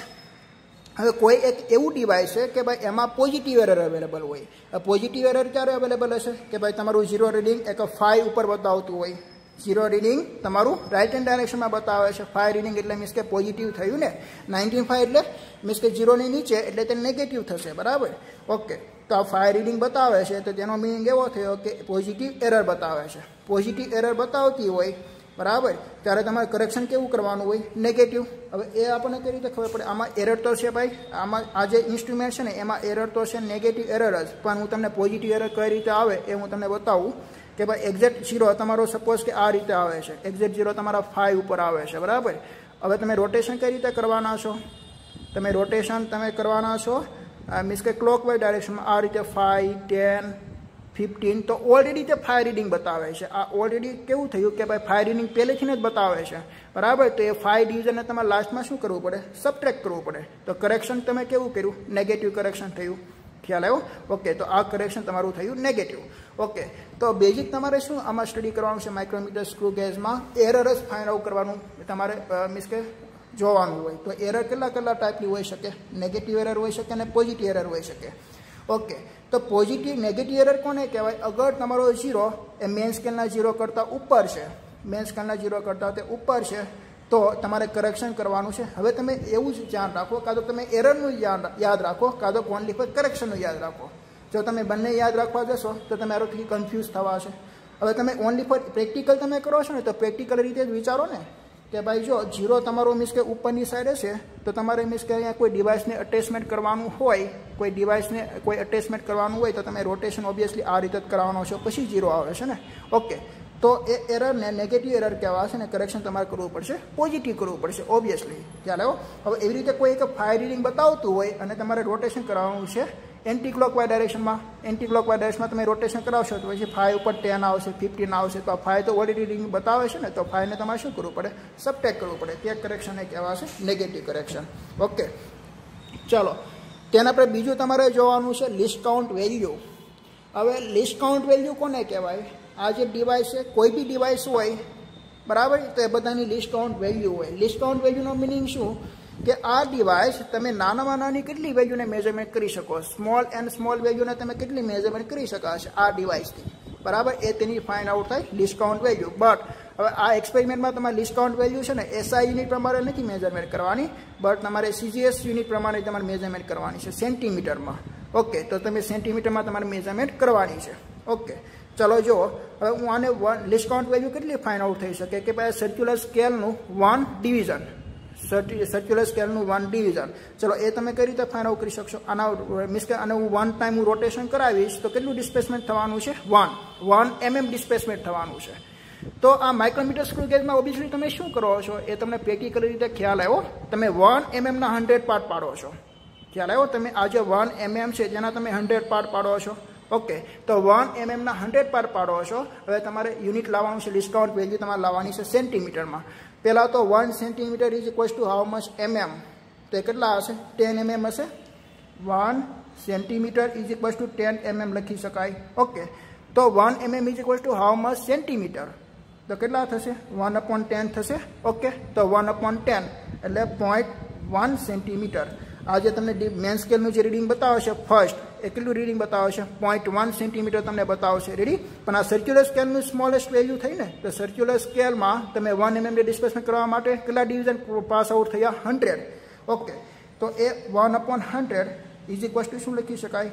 હવે કોઈ એક એવું ડિવાઇસ છે કે ભાઈ એમાં પોઝિટિવ એરર અવેલેબલ હોય. પોઝિટિવ એરર ક્યારે અવેલેબલ હશે? કે ભાઈ તમારું 0 રીડિંગ એક 5 ઉપર બતાવતું હોય. 0 રીડિંગ તમારું રાઇટ હેન્ડ ડાયરેક્શનમાં બતાવે છે. 5 રીડિંગ એટલે મીન્સ કે પોઝિટિવ થયું ને. 95 એટલે મીન્સ કે 0 ની નીચે એટલે તે નેગેટિવ થશે. બરાબર. ઓકે, તો આ 5 રીડિંગ બતાવે છે, તો તેનો મિનિંગ એવો થયો કે પોઝિટિવ એરર બતાવે છે. પોઝિટિવ એરર બતાવતી હોય, બરાબર, ત્યારે તમારે કરેક્શન કેવું કરવાનું હોય? નેગેટિવ. હવે એ આપણને કઈ રીતે ખબર પડે? આમાં એરર તો છે ભાઈ, આમાં આ જે ઇન્સ્ટ્રુમેન્ટ છે ને એમાં એરર તો છે નેગેટિવ એરર જ, પણ હું તમને પોઝિટિવ એરર કઈ રીતે આવે એ હું તમને બતાવું. કે ભાઈ એક્ઝેક્ટ 0 તમારો સપોઝ કે આ રીતે આવે છે, એક્ઝેક્ટ 0 તમારા 5 ઉપર આવે છે. બરાબર. હવે તમે રોટેશન કઈ રીતે કરવાના છો? તમે રોટેશન તમે કરવાના છો મીન્સ કે ક્લોકવાઇઝ ડાયરેક્શનમાં. આ રીતે 5 10 15. તો ઓલરેડી તે 5 રીડિંગ બતાવે છે. આ ઓલરેડી કેવું થયું કે ભાઈ 5 રીડિંગ પહેલેથી જ બતાવે છે. બરાબર. તો એ 5 ડિવિઝનને તમારે લાસ્ટમાં શું કરવું પડે? સબટ્રેક્ટ કરવું પડે. તો કરેક્શન તમે કેવું કર્યું? નેગેટિવ કરેક્શન થયું. ખ્યાલ આવ્યો? ઓકે, તો આ કરેક્શન તમારું થયું નેગેટિવ. ઓકે, તો બેઝિક તમારે શું આમાં સ્ટડી કરવાનું છે? માઇક્રોમીટર સ્ક્રૂ ગેજમાં એરર જ ફાઇન્ડ આઉટ કરવાનું તમારે મીન્સ કે જોવાનું હોય. તો એરર કેટલા ટાઈપની હોઈ શકે? નેગેટિવ એરર હોઈ શકે અને પોઝિટિવ એરર હોઈ શકે. ઓકે, તો પોઝિટિવ નેગેટિવ એરર કોને કહેવાય? અગર તમારો 0 એ મેઇન સ્કેલના 0 કરતાં ઉપર છે, મેઇન સ્કેલના 0 કરતાં તે ઉપર છે, તો તમારે કરેક્શન કરવાનું છે. હવે તમે એવું જ ધ્યાન રાખો, કાં તો તમે એરરનું યાદ રાખો, કાં તો ઓનલી ફોર કરેક્શનનું યાદ રાખો. જો તમે બંને યાદ રાખવા જશો તો તમે આરોથી કન્ફ્યુઝ થવા છે. હવે તમે ઓનલી ફોર પ્રેક્ટિકલ તમે કરો છો ને, તો પ્રેક્ટિકલ રીતે જ વિચારો ને કે ભાઈ જો 0 તમારો મીન્સ કે ઉપરની સાઈડ હશે, તો તમારે મીન્સ કે અહીંયા કોઈ ડિવાઇસને અટેચમેન્ટ કરવાનું હોય, કોઈ ડિવાઇસને કોઈ અટેચમેન્ટ કરવાનું હોય, તો તમે રોટેશન ઓબ્વિયસલી આ રીતે જ કરાવવાનો છો, પછી 0 આવે છે ને. ઓકે, તો એ એરરને નેગેટિવ એરર કહેવાશે ને કરેક્શન તમારે કરવું પડશે પોઝિટિવ કરવું પડશે ઓબ્વિયસલી. ખ્યાલ આવ્યો? હવે એવી રીતે કોઈ એક 5 રીડિંગ બતાવતું હોય અને તમારે રોટેશન કરાવવાનું છે એન્ટી ક્લોકવાઇઝ ડાયરેક્શનમાં. એન્ટી ક્લોકવાઇઝ ડાયરેક્શનમાં તમે રોટેશન કરાવશો તો પછી 5 ઉપર 10 આવશે, 15 આવશે. તો આ 5 તો ઓલરેડી રીડિંગ બતાવે છે ને, તો 5 ને તમારે શું કરવું પડે? સબટ્રેક્ટ કરવું પડે. તે કરેક્શન એ કહેવાશે નેગેટિવ કરેક્શન. ઓકે, ચાલો તેને આપણે બીજું તમારે જોવાનું છે લિસ્ટ કાઉન્ટ વેલ્યુ. હવે લિસ્ટ કાઉન્ટ વેલ્યુ કોને કહેવાય? આ જે ડિવાઇસ છે, કોઈ બી ડિવાઇસ હોય, બરાબર, તો એ બધાની લિસ્ટ કાઉન્ટ વેલ્યુ હોય. લિસ્ટ કાઉન્ટ વેલ્યુનો મિનિંગ શું? કે આ ડિવાઇસ તમે નાનામાં નાની કેટલી વેલ્યુને મેઝરમેન્ટ કરી શકો, સ્મોલ એન્ડ સ્મોલ વેલ્યુને તમે કેટલી મેઝરમેન્ટ કરી શકાશે આ ડિવાઇસથી, બરાબર. એ તેની ફાઇન્ડ આઉટ થાય ડિસ્કાઉન્ટ વેલ્યુ. બટ હવે આ એક્સપેરિમેન્ટમાં તમારે ડિસ્કાઉન્ટ વેલ્યુ છે ને એસઆઈ યુનિટ પ્રમાણે નથી મેઝરમેન્ટ કરવાની, બટ તમારે સીજીએસ યુનિટ પ્રમાણે તમારે મેઝરમેન્ટ કરવાની છે, સેન્ટીમીટરમાં. ઓકે, તો તમે સેન્ટીમીટરમાં તમારે મેઝરમેન્ટ કરવાની છે. ઓકે, ચલો જો હવે હું આને ડિસ્કાઉન્ટ વેલ્યુ કેટલી ફાઇન્ડ આઉટ થઈ શકે કે ભાઈ સર્ક્યુલર સ્કેલનું 1 ડિવિઝન, સર્ક્યુલર સ્કેલનું 1 ડિવિઝન. ચલો એ તમે કઈ રીતે ફાઇન્ડ આઉટ કરી શકશો? આના મીન્સ કે આને હું 1 ટાઈમ હું રોટેશન કરાવીશ તો કેટલું ડિસ્પ્લેસમેન્ટ થવાનું છે? 1 mm ડિસ્પ્લેસમેન્ટ થવાનું છે. તો આ માઇક્રોમીટર સ્ક્રૂ ગેજમાં ઓબ્વિયસલી તમે શું કરો છો એ તમને પ્રેક્ટિકલ રીતે ખ્યાલ આવ્યો. તમે 1 mm ના 100 પાર્ટ પાડો છો. ખ્યાલ આવ્યો? તમે આ જે 1 mm છે જેના તમે 100 પાર્ટ પાડો છો. ઓકે, તો 1 mm ના 100 પાર્ટ પાડો છો. હવે તમારે યુનિટ લાવવાનું છે, ડિસ્કાઉન્ટ વેલ્યુ તમારે લાવવાની છે સેન્ટીમીટરમાં. પહેલાં તો 1 centimetre is equals to how much mm? તો એ કેટલા હશે? 10 mm હશે. 1 centimetre is equals to 10 mm લખી શકાય. ઓકે, તો 1 mm is equals to how much centimetre? તો કેટલા થશે? 1/10 થશે. ઓકે, તો 1/10 એટલે 0.1 સેન્ટીમીટર. આ જે તમને મેન સ્કેલનું જે રીડિંગ બતાવશે ફર્સ્ટ, એ કેટલું રીડિંગ બતાવશે? 0.1 સેન્ટીમીટર તમને બતાવશે. રેડી? પણ આ સર્ક્યુલર સ્કેલનું સ્મોલેસ્ટ વેલ્યુ થઈ ને, તો સર્ક્યુલર સ્કેલમાં તમે 1 mm ડિસ્પ્લેસમેન્ટ કરવા માટે કેટલા ડિવિઝન પાસ આઉટ થયા? 100. ઓકે, તો એ 1/100 ઇઝ ઇક્વલ્સ ટુ શું લખી શકાય?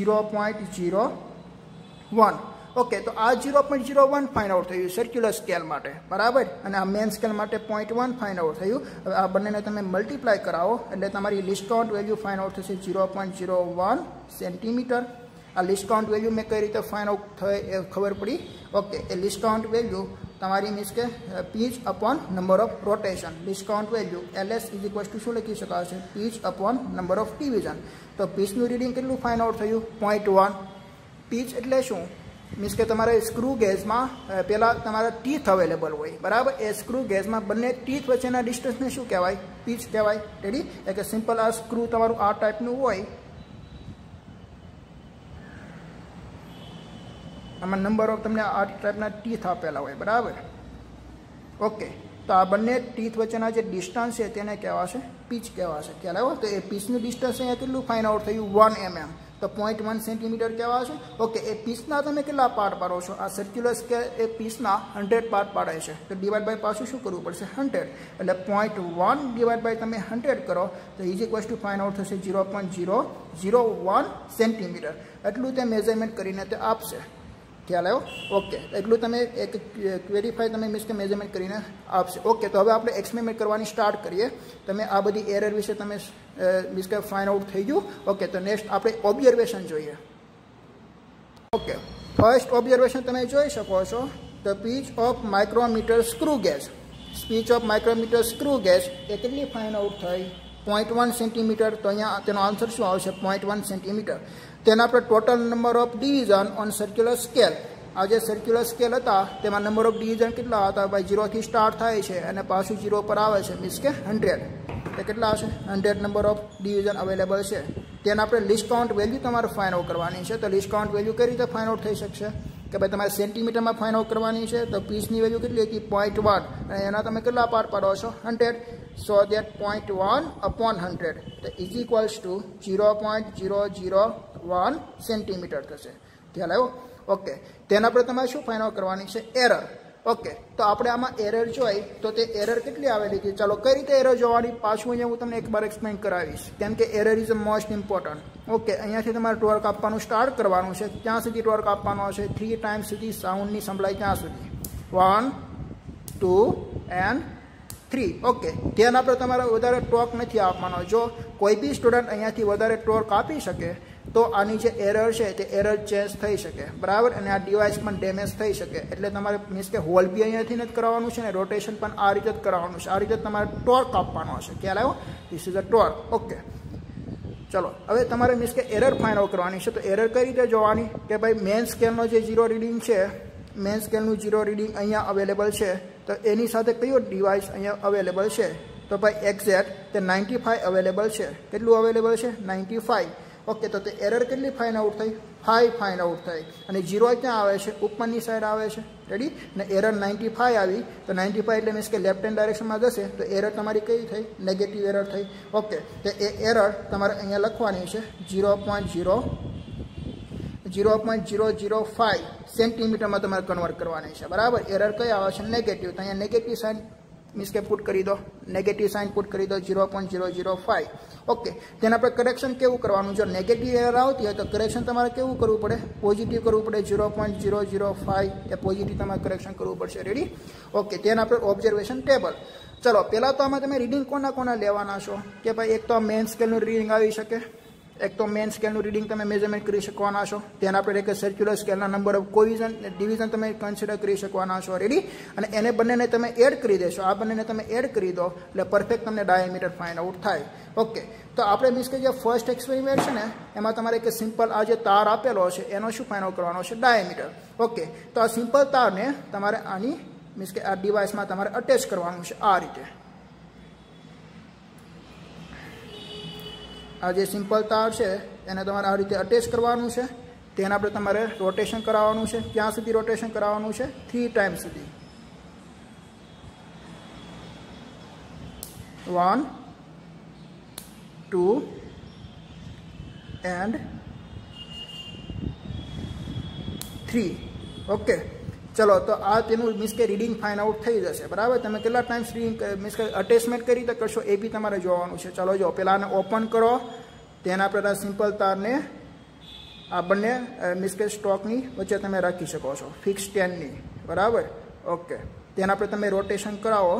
0.01. ઓકે, તો આ 0.01 ફાઇન્ડ આઉટ થયું સર્ક્યુલર સ્કેલ માટે, બરાબર. અને આ મેન સ્કેલ માટે 0.1 ફાઇન્ડ આઉટ થયું. હવે આ બંનેને તમે મલ્ટીપ્લાય કરાવો એટલે તમારી ડિસ્કાઉન્ટ વેલ્યુ ફાઇન્ડ આઉટ થશે 0.01 સેન્ટીમીટર. આ ડિસ્કાઉન્ટ વેલ્યુ મેં કઈ રીતે ફાઇન્ડ આઉટ થાય એ ખબર પડી. ઓકે, એ ડિસ્કાઉન્ટ વેલ્યુ તમારી મીન્સ કે pitch upon number of rotation. Discount value LS is equals to શું લખી શકાશે? Pitch upon number of division. તો પીચનું રીડિંગ કેટલું ફાઇન્ડ આઉટ થયું? 0.1. પીચ એટલે શું? મીન્સ કે તમારે સ્ક્રૂ ગેજમાં પહેલાં તમારા ટીથ અવેલેબલ હોય, બરાબર. એ સ્ક્રૂ ગેજમાં બંને ટીથ વચ્ચેના ડિસ્ટન્સને શું કહેવાય? પીચ કહેવાય. રેડી? એટલે કે સિમ્પલ આ સ્ક્રૂ તમારું આ ટાઈપનું હોય, આમાં નંબર ઓફ તમને આ ટાઈપના ટીથ આપેલા હોય, બરાબર. ઓકે, તો આ બંને ટીથ વચ્ચેના જે ડિસ્ટન્સ છે તેને કહેવાશે પીચ કહેવાશે. ખ્યાલ આવ્યો? તો એ પીચનું ડિસ્ટન્સ અહીંયા કેટલું ફાઇન્ડ આઉટ થયું? 1 mm. તો 0.1 સેન્ટીમીટર કહેવાશે. ઓકે, એ પીસના તમે કેટલા પાર્ટ પાડો છો? આ સર્ક્યુલર સ્કેલ એ પીસના 100 પાર્ટ પાડે છે, તો ડિવાઈડ બાય પાછું શું કરવું પડશે? 100. એટલે 0.1 ડિવાઈડ બાય તમે 100 કરો તો is equals to find out થશે 0.001 સેન્ટીમીટર. એટલું તે મેઝરમેન્ટ કરીને તે આપશે. ખ્યાલ આવ્યો? ઓકે, એટલું તમે એક વેરીફાઈ તમે મીન્સ કે મેઝરમેન્ટ કરીને આપશે. ઓકે, તો હવે આપણે એક્સપેરિમેન્ટ કરવાની સ્ટાર્ટ કરીએ. તમે આ બધી એરર વિશે તમે મીન્સ કે ફાઇન્ડ આઉટ થઈ ગયું. ઓકે, તો નેક્સ્ટ આપણે ઓબ્ઝર્વેશન જોઈએ. ઓકે, ફર્સ્ટ ઓબ્ઝર્વેશન તમે જોઈ શકો છો. The pitch of micrometer screw gauge. Speech of micrometer screw gauge એ કેટલી ફાઇન્ડ આઉટ થઈ? 0.1 સેન્ટીમીટર. તો અહીંયા તેનો આન્સર શું આવશે? 0.1 સેન્ટીમીટર. તેના આપણે total number of division on circular scale. આ જે સર્ક્યુલર સ્કેલ હતા તેમાં નંબર ઓફ ડિવિઝન કેટલા હતા? ભાઈ 0 થી સ્ટાર્ટ થાય છે અને પાછું 0 પર આવે છે, મીન્સ કે 100. એ કેટલા હશે? 100 નંબર ઓફ ડિવિઝન અવેલેબલ છે. તેના આપણે ડિસ્કાઉન્ટ વેલ્યુ તમારે ફાઇન્ડ આઉટ કરવાની છે. તો ડિસ્કાઉન્ટ વેલ્યુ કઈ રીતે ફાઇન્ડ આઉટ થઈ શકશે? કે ભાઈ તમારે સેન્ટીમીટરમાં ફાઇન્ડ આઉટ કરવાની છે. તો પીસની વેલ્યુ કેટલી હતી? 0.1. અને એના તમે કેટલા પાર્ટ પાડો છો? 100. So that 0.1/100 is equals to 0.001 centimetre થશે. ખ્યાલ આવ્યો? ઓકે, તેના પર તમારે શું ફાઇન્ડ આઉટ કરવાની છે? એરર. ઓકે, તો આપણે આમાં એરર જોઈ તો તે એરર કેટલી આવેલી હતી? ચાલો કઈ રીતે એરર જોવાની પાછું અહીંયા હું તમને એકવાર એક્સપ્લેન કરાવીશ, કેમ કે error is most important. Okay, અહીંયાથી તમારે ટોર્ક આપવાનું સ્ટાર્ટ કરવાનું છે. ત્યાં સુધી ટોર્ક આપવાનો હશે 3 ટાઈમ સુધી સાઉન્ડની સંભળાય ત્યાં સુધી. 1 2 and 3. ઓકે, તેના પર તમારે વધારે ટોર્ક નથી આપવાનો. જો કોઈ બી સ્ટુડન્ટ અહીંયાથી વધારે ટોર્ક આપી શકે તો આની જે એરર છે તે એરર ચેન્જ થઈ શકે, બરાબર. અને આ ડિવાઇસ પણ ડેમેજ થઈ શકે. એટલે તમારે મીન્સ કે હોલ બી અહીંયાથી જ કરવાનું છે ને રોટેશન પણ આ રીતે જ કરવાનું છે. આ રીતે તમારે ટોર્ક આપવાનો હશે. ખ્યાલ આવ્યો? This is a torque. Okay, ચલો હવે તમારે મીન્સ કે એરર ફાઇન્ડ આઉટ કરવાની છે. તો એરર કઈ રીતે જોવાની? કે ભાઈ મેન સ્કેલનો જે 0 રીડિંગ છે, મેન સ્કેલનું 0 રીડિંગ અહીંયા અવેલેબલ છે. તો એની સાથે કયો ડિવાઇસ અહીંયા અવેલેબલ છે? તો ભાઈ એક્ઝેક્ટ તે 95 અવેલેબલ છે. કેટલું અવેલેબલ છે? 95. ઓકે, તો તે એરર કેટલી ફાઇન્ડ આઉટ થઈ? 5 ફાઇન્ડ આઉટ થઈ. અને 0 ક્યાં આવે છે? ઉપરની સાઈડ આવે છે. રેડી? અને એરર 95 આવી, તો 95 એટલે મીન્સ કે લેફ્ટ હેન્ડ ડાયરેક્શનમાં જશે, તો એરર તમારી કઈ થઈ? નેગેટિવ એરર થઈ. ઓકે, તો એ એરર તમારે અહીંયા લખવાની છે 0.005 સેન્ટીમીટરમાં તમારે કન્વર્ટ કરવાની છે. બરાબર? એરર કઈ આવે છે? નેગેટિવ. તો અહીંયા નેગેટિવ સાઇન મીન્સ કે પુટ કરી દો, નેગેટિવ સાઇન પુટ કરી દો 0.005. ઓકે, તેના આપણે કરેક્શન કેવું કરવાનું? જો નેગેટિવ એરર આવતી હોય તો કરેક્શન તમારે કેવું કરવું પડે? પોઝિટિવ કરવું પડે. 0.005 એ પોઝિટિવ તમારે કરેક્શન કરવું પડશે. રેડી? ઓકે, તેના આપણે ઓબ્ઝર્વેશન ટેબલ. ચલો, પહેલાં તો આમાં તમે રીડિંગ કોના લેવાના છો? કે ભાઈ એક તો મેઇન સ્કેલનું રીડિંગ આવી શકે, એક તો મેઇન સ્કેલનું રીડિંગ તમે મેઝરમેન્ટ કરી શકવાના છો. તેને આપણે એક સર્ક્યુલર સ્કેલના નંબર ઓફ કોવિઝન ડિવિઝન તમે કન્સિડર કરી શકવાના છો. રેડી? અને એને બંનેને તમે એડ કરી દેશો. આ બંનેને તમે એડ કરી દો એટલે પરફેક્ટ તમને ડાયામીટર ફાઇન્ડ આઉટ થાય. ઓકે, તો આપણે મીન્સ કે જે ફર્સ્ટ એક્સપેરિમેન્ટ છે ને એમાં તમારે એક સિમ્પલ આ જે તાર આપેલો છે એનો શું ફાઇન્ડ આઉટ કરવાનો છે? ડાયામીટર. ઓકે, તો આ સિમ્પલ તારને તમારે આની મીન્સ કે આ ડિવાઇસમાં તમારે અટેચ કરવાનું છે આ રીતે. આ જે સિમ્પલ તાર છે એને તમારે આ રીતે અટેચ કરવાનું છે. તેને આપણે તમારે રોટેશન કરાવવાનું છે. ક્યાં સુધી રોટેશન કરાવવાનું છે? 3 ટાઈમ સુધી. 1, 2 and 3. ઓકે, ચલો, તો આ તેનું મીન્સ કે રીડિંગ ફાઇન્ડ આઉટ થઈ જશે. બરાબર? તમે કેટલા ટાઈમ્સ રીડિંગ મીન્સ કે અટેચમેન્ટ કરી તો કરશો એ બી તમારે જોવાનું છે. ચાલો, જો પહેલાં આને ઓપન કરો. તેના આપણે સિમ્પલ તારને આ બંને મીન્સ કે સ્ટોકની વચ્ચે તમે રાખી શકો છો, ફિક્સ સ્ટેન્ડની. બરાબર? ઓકે, તેના આપણે તમે રોટેશન કરાવો.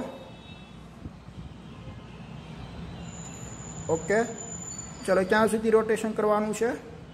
ઓકે, ચલો, ક્યાં સુધી રોટેશન કરવાનું છે?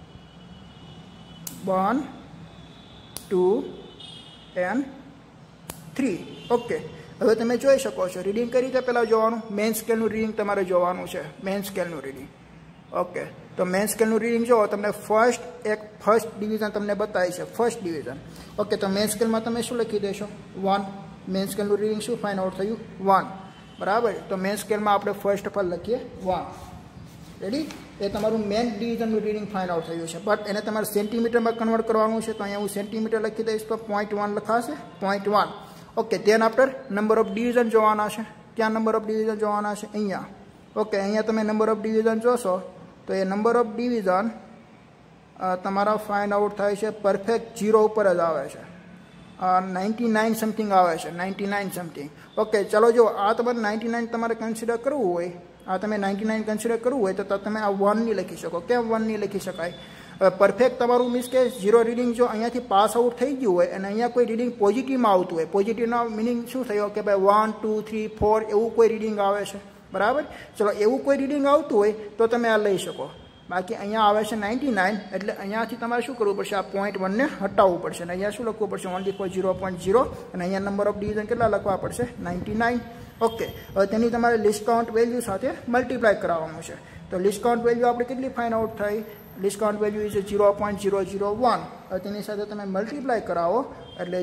1, 2 and 3. ઓકે, હવે તમે જોઈ શકો છો રીડિંગ કઈ રીતે પહેલાં જોવાનું? મેઇન સ્કેલનું રીડિંગ તમારે જોવાનું છે. મેઇન સ્કેલનું રીડિંગ. ઓકે, તો મેઇન સ્કેલનું રીડિંગ જો તમને ફર્સ્ટ ડિવિઝન તમને બતાવી છે, ફર્સ્ટ ડિવિઝન. ઓકે, તો મેઇન સ્કેલમાં તમે શું લખી દેશો? 1. મેઇન સ્કેલનું રીડિંગ શું ફાઇન્ડ આઉટ થયું? 1. બરાબર? તો મેઇન સ્કેલમાં આપણે ફર્સ્ટ ઓફ ઓલ લખીએ 1. રેડી? એ તમારું મેઇન ડિવિઝનનું રીડિંગ ફાઇન્ડ આઉટ થયું છે. બટ એને તમારે સેન્ટીમીટરમાં કન્વર્ટ કરવાનું છે. તો અહીંયા હું સેન્ટીમીટર લખી દઈશ તો 0.1 લખાશે. 0.1. ઓકે, તેના આફ્ટર નંબર ઓફ ડિવિઝન જોવાના છે. ક્યાં નંબર ઓફ ડિવિઝન જોવાના છે? અહીંયા. ઓકે, અહીંયા તમે નંબર ઓફ ડિવિઝન જોશો તો એ નંબર ઓફ ડિવિઝન તમારા ફાઇન્ડ આઉટ થાય છે પરફેક્ટ 0 ઉપર જ આવે છે. 99 સમથિંગ આવે છે. 99 સમથિંગ. ઓકે, ચલો, જો આ તમારે 99 તમારે કન્સિડર કરવું હોય, આ તમે 99 કન્સિડર કરવું હોય તો તમે આ 1 નહીં લખી શકો. કેમ 1 નહીં લખી શકાય? પરફેક્ટ તમારું મીન્સ કે 0 રીડિંગ જો અહીંયાથી પાસ આઉટ થઈ ગયું હોય અને અહીંયા કોઈ રીડિંગ પોઝિટિવમાં આવતું હોય, પોઝિટિવનો મિનિંગ શું થયો કે ભાઈ 1, 2, 3, 4 એવું કોઈ રીડિંગ આવે છે. બરાબર? ચલો, એવું કોઈ રીડિંગ આવતું હોય તો તમે આ લઈ શકો. બાકી અહીંયા આવે છે 99 એટલે અહીંયાથી તમારે શું કરવું પડશે? આ 0.1 ને હટાવવું પડશે અને અહીંયા શું લખવું પડશે? ઓનલી ફોર 0.0 અને અહીંયા નંબર ઓફ ડિવિઝન કેટલા લખવા પડશે? 99. ઓકે, હવે તેની તમારે લિસ્ટ કાઉન્ટ વેલ્યુ સાથે મલ્ટીપ્લાય કરાવવાનું છે. તો લિસ્ટ કાઉન્ટ વેલ્યુ આપણે કેટલી ફાઇન્ડ આઉટ થઈ? Least count value is 0.001. હવે તેની સાથે તમે મલ્ટીપ્લાય કરાવો એટલે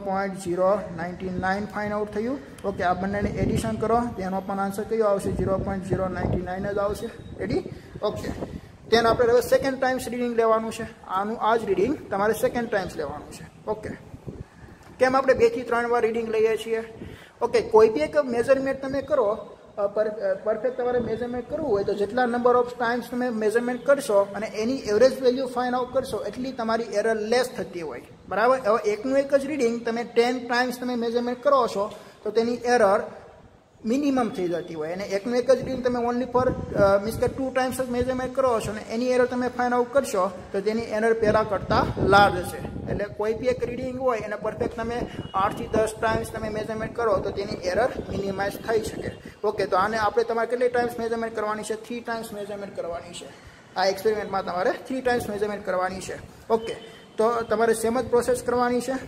0.099 ફાઇન્ડ આઉટ થયું. ઓકે, આ બંનેને એડિશન કરો, તેનો પણ આન્સર કયો આવશે? 0.099 જ આવશે. રેડી? ઓકે, તેને આપણે હવે સેકન્ડ ટાઈમ્સ રીડિંગ લેવાનું છે. આનું આ જ રીડિંગ તમારે સેકન્ડ ટાઈમ્સ લેવાનું છે. ઓકે, કેમ આપણે 2 થી 3 વાર રીડિંગ લઈએ છીએ? ઓકે, કોઈ બી એક મેઝરમેન્ટ તમે કરો, પરફેક્ટ તમારે મેઝરમેન્ટ કરવું હોય તો જેટલા નંબર ઓફ ટાઈમ્સ તમે મેઝરમેન્ટ કરશો અને એની એવરેજ વેલ્યુ ફાઇન્ડ આઉટ કરશો એટલી તમારી એરર લેસ થતી હોય. બરાબર? હવે એકનું એક જ રીડિંગ તમે 10 ટાઈમ્સ તમે મેઝરમેન્ટ કરો છો તો તેની એરર મિનિમમ થઈ જતી હોય. અને એકનું એક જ રીડિંગ તમે ઓનલી ફોર મીન્સ કે 2 ટાઈમ્સ જ મેઝરમેન્ટ કરો છો અને એની એરર તમે ફાઇન્ડ આઉટ કરશો તો તેની એરર પહેલાં કરતાં લાર્જ છે. એટલે કોઈ બી એક રીડિંગ હોય એને પરફેક્ટ તમે 8 થી 10 ટાઈમ્સ તમે મેઝરમેન્ટ કરો તો તેની એરર મિનિમાઇઝ થઈ શકે. ઓકે, તો આને આપણે તમારે કેટલી ટાઈમ્સ મેઝરમેન્ટ કરવાની છે? 3 ટાઈમ્સ મેઝરમેન્ટ કરવાની છે. આ એક્સપેરિમેન્ટમાં તમારે 3 ટાઈમ્સ મેઝરમેન્ટ કરવાની છે. ઓકે, તો તમારે સેમ જ પ્રોસેસ કરવાની છે.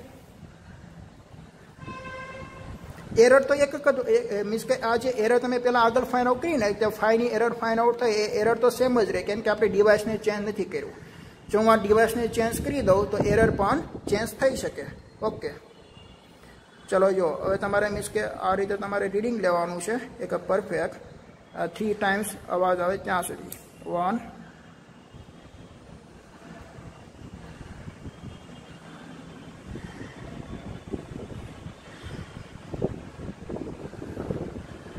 એરર તો એક મીન્સ કે આ જે એરર તમે પહેલાં આગળ ફાઇન્ડ આઉટ કરીને તે 5ની એરર ફાઇન્ડ આઉટ થાય એ એરર તો સેમ જ રહે, કેમ કે આપણે ડિવાઇસને ચેન્જ નથી કર્યું. જો હું આ ડિવાઇસને ચેન્જ કરી દઉં તો એરર પણ ચેન્જ થઈ શકે. ઓકે, ચલો, જો હવે તમારે મીન્સ કે આ રીતે તમારે રીડિંગ લેવાનું છે એક પરફેક્ટ 3 ટાઈમ્સ અવાજ આવે ત્યાં સુધી. 1,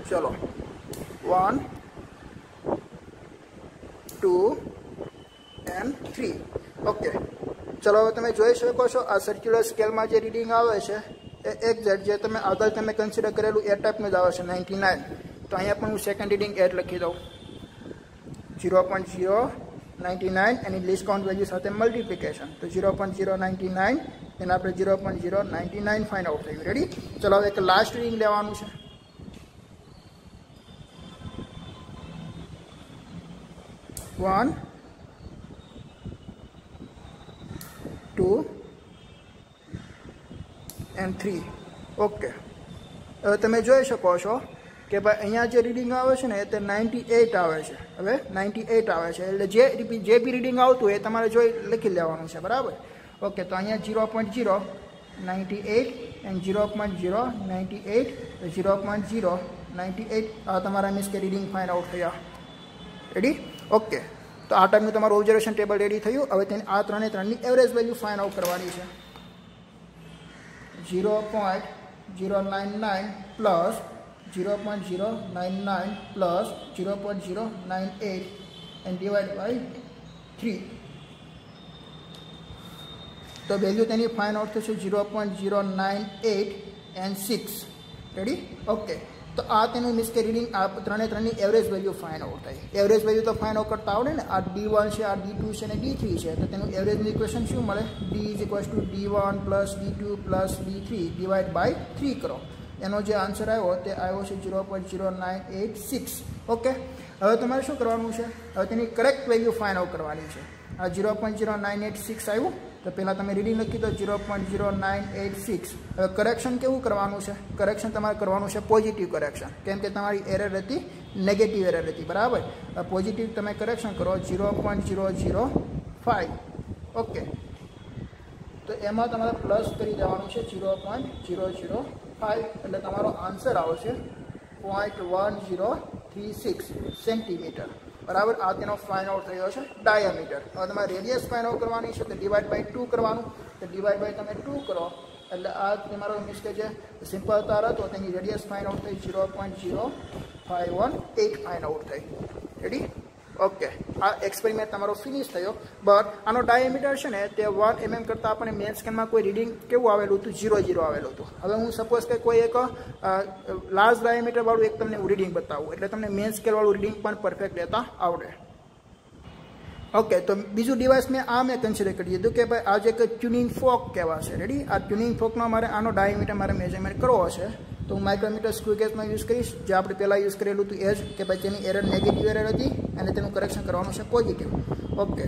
चलो 1 2 and 3 ओके। चलो हवे तमे जोई शको छो आ सर्क्युलर स्केल में जे रीडिंग आवे छे ए एक्जेक्ट जे तमे आगळ तमे कन्सिडर करेलू ए टाइप में ज आवे छे 99। तो अहींया पण हूँ सेकंड रीडिंग एड लखी दઉં 0.099 एनी लीस्ट काउंट वेल्यू साथे मल्टिप्लिकेशन तो 0.099 एना आपणे 0.099 फाइंड आउट थयुं। रेडी। चलो हवे एक लास्ट रीडिंग लेवानुं छे 1 2 and 3 ओके। हवे तमे जोई शको छो कि भाई अहींया जे रीडिंग आवे छे ने ते 98 आवे छे। हवे 98 आवे छे એટલે जे बी रीडिंग आवतुं હોય એ તમારે જોઈ લખી લેવાનું છે બરાબર। ओके तो अहींया 0.098 एंड 0.098 0.098 आ तमारा मीन्स के रीडिंग फाइंड आउट थया। Ready okay. तो आ टाइपનું તમારું ઓબ્ઝર્વેશન ટેબલ રેડી થયું। હવે તેને આ ત્રણે ત્રણની એવરેજ વેલ્યુ ફાઇન્ડ આઉટ કરવાની છે। 0.099 plus 0.099 plus 0.098 and divide by 3 तो वैल्यू तेनी फाइंड आउट थशे 0.098 एंड 6। Ready okay. तो आ तेनु मीन्स के रीडिंग आ त्रणेय त्रणनी एवरेज वेल्यू फाइंड आउट थाय। एवरेज वेल्यू तो फाइंड आउट करता आवडे ने आ D1 छे आ D2 छे ने D3 छे तो तेनु एवरेज नी इक्वेशन शुं मळे D = D1 + D2 + D3 divide by 3 करो एनो जे आंसर आव्यो ते आव्यो छे 0.0986 ओके। हवे तमारे शुं करवानुं छे हवे तेनी करेक्ट वेल्यू फाइंड आउट करवानी छे। आ 0.0986 आव्युं तो पहला तमे रीडिंग लखी दो 0.0986। हवे करेक्शन केवुं करवानुं छे करेक्शन तमारे करवानुं छे पॉजिटिव करेक्शन केम के तमारी एरर हती नेगेटिव एरर हती बराबर। पॉजिटिव तमे करेक्शन करो 0.005 ओके। तो एमां तमारे प्लस करी देवानुं छे 0.005 એટલે તમારો આન્સર આવશે 0.1036 સેન્ટીમીટર બરાબર। આ તેનો ફાઇન્ડ આઉટ થયો છે ડાયામીટર। હવે તમારે રેડિયસ ફાઇન્ડ આઉટ કરવાની છે તો ડિવાઇડ બાય 2 કરવાનું તો ડિવાઇડ બાય તમે 2 કરો એટલે આ તમારો મીન્સ કે જે સિમ્પલ તાર હતો તેની રેડિયસ ફાઇન્ડ આઉટ થઈ 0.0518 ફાઇન્ડ આઉટ થઈ। Ready okay. आ एक्सपेरिमेंट तमारो फिनिश थयो बट आनो डायमीटर छे ने ते 1 mm करता आपणे मेन स्केल में कोई रीडिंग केवुं आवेलुं हतुं 00 आवेलुं हतुं। हवे हूँ सपोज के कोई एक लार्ज डायमीटर वाळुं एक तमने रीडिंग बतावुं એટલે તમને मेन स्केल वाळुं रीडिंग पण परफेक्ट लेता आवडे। ओके। तो बीजू डिवाइस में आ मैं कन्सिडर करी दीधुं कि भाई आज एक ट्यूनिंग फोक कहेवाशे। रेडी। आ ट्यूनिंग फोकनो मारे आनो डायमीटर मारे मेजरमेंट करवो छे तो हूँ माइक्रोमीटर स्क्रू गेजनो यूज करीश जे आपणे पहेला यूज करेलुं हतुं एज के भाई तेनी एरर नेगेटिव एरर हती अने तेनुं करेक्शन करवानुं छे पॉजिटिव ओके।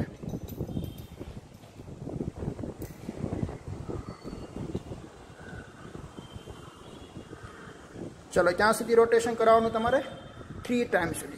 चलो क्या सुधी रोटेशन कराववानुं तमारे 3 टाइम सुधी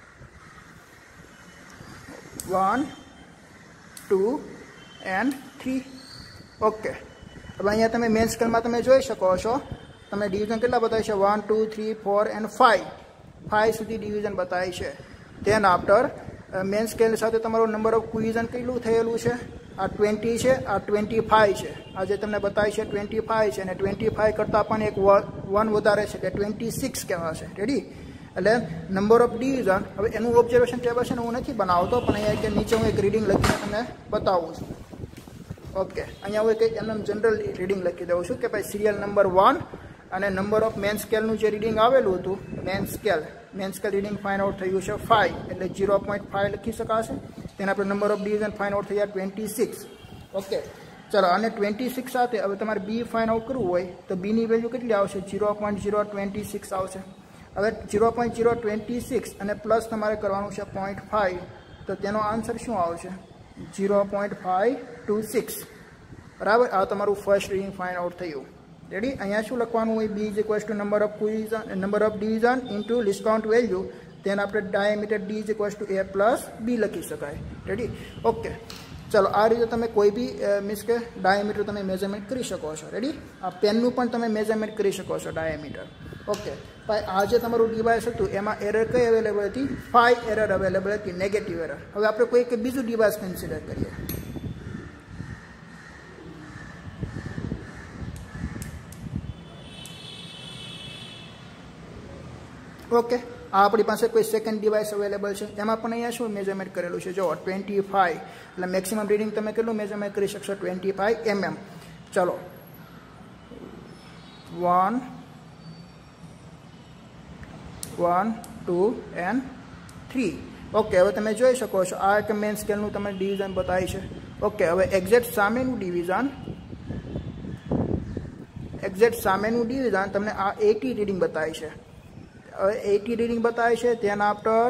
1 2 एंड 3 ओके। हवे अहींया तमे मेन स्केल में तमे जोई शको छो तमे डिविजन केटला बतावी छे 1 2 3 4 एंड 5 सुधी डिविजन बतावी छे। देन आफ्टर मेन स्केल साथे तमारो नंबर ऑफ क्विजन केटલું થયેલું છે आ 20 છે आ 25 છે। आ जे તમને बतावी छे 25 છે અને 25 કરતા પણ એક 1 વધારે છે એટલે 26 કહેવાશે। રેડી। એટલે નંબર ઓફ ડિવિઝન હવે એનું ઓબ્ઝર્વેશન ટેબલ છે ને હું નથી બનાવતો પણ અહીંયા કે નીચે હું એક રીડિંગ લખીને તમને બતાવું છું ઓકે। અહીંયા હું એક એમ જનરલ રીડિંગ લખી દઉં છું કે ભાઈ સિરિયલ નંબર 1 અને નંબર ઓફ મેન સ્કેલનું જે રીડિંગ આવેલું હતું main scale reading find out થયું છે 5 એટલે 0.5 લખી શકાશે। તેના આપણે number of division find out થયા 26 ઓકે। चलो અને 26 સાથે હવે તમારે બી ફાઇન્ડ આઉટ કરવું હોય તો બી ની વેલ્યુ કેટલી આવશે 0.026 આવશે। હવે 0.026 અને પ્લસ તમારે કરવાનું છે 0.5 તો તેનો આન્સર શું આવશે 0.526 બરાબર। આ તમારું ફર્સ્ટ રીડિંગ ફાઇન્ડ આઉટ થયું। રેડી। અહીંયા શું લખવાનું હોય B is equals to number of division into least count value તેને આપણે diameter D is equals to A plus B લખી શકાય। Ready okay. चलो आ रीते तमे कोई भी मीन्स के डायमीटर तमे मेजरमेंट करी शको छो। रेडी। आ पेननु पण तमे मेजरमेंट करी शको छो डायमीटर ओके। भाई आज तमारुं डिवाइस हतुं एमां एरर कई अवेलेबल हती 5 एरर अवेलेबल हती नेगेटिव एरर। हवे आपणे कोई के बीजुं डिवाइस कन्सिडर करीए ઓકે, આ આપણી પાસે કોઈ સેકન્ડ ડિવાઇસ અવેલેબલ છે, એમાં પણ અહીંયા શું મેઝરમેન્ટ કરેલું છે જો 25, એટલે મેક્સિમમ રીડિંગ તમે કેટલું મેઝરમેન્ટ કરી શકશો 25 mm. ચલો 1, 2 and 3. ઓકે, હવે તમે જોઈ શકો છો આ એક મેન સ્કેલનું તમે ડિવિઝન બતાવી છે. ઓકે, હવે એક્ઝેક્ટ સામેનું ડિવિઝન તમને આ 80 રીડિંગ બતાવી છે. હવે 80 રીડિંગ બતાવી છે, તેન આફ્ટર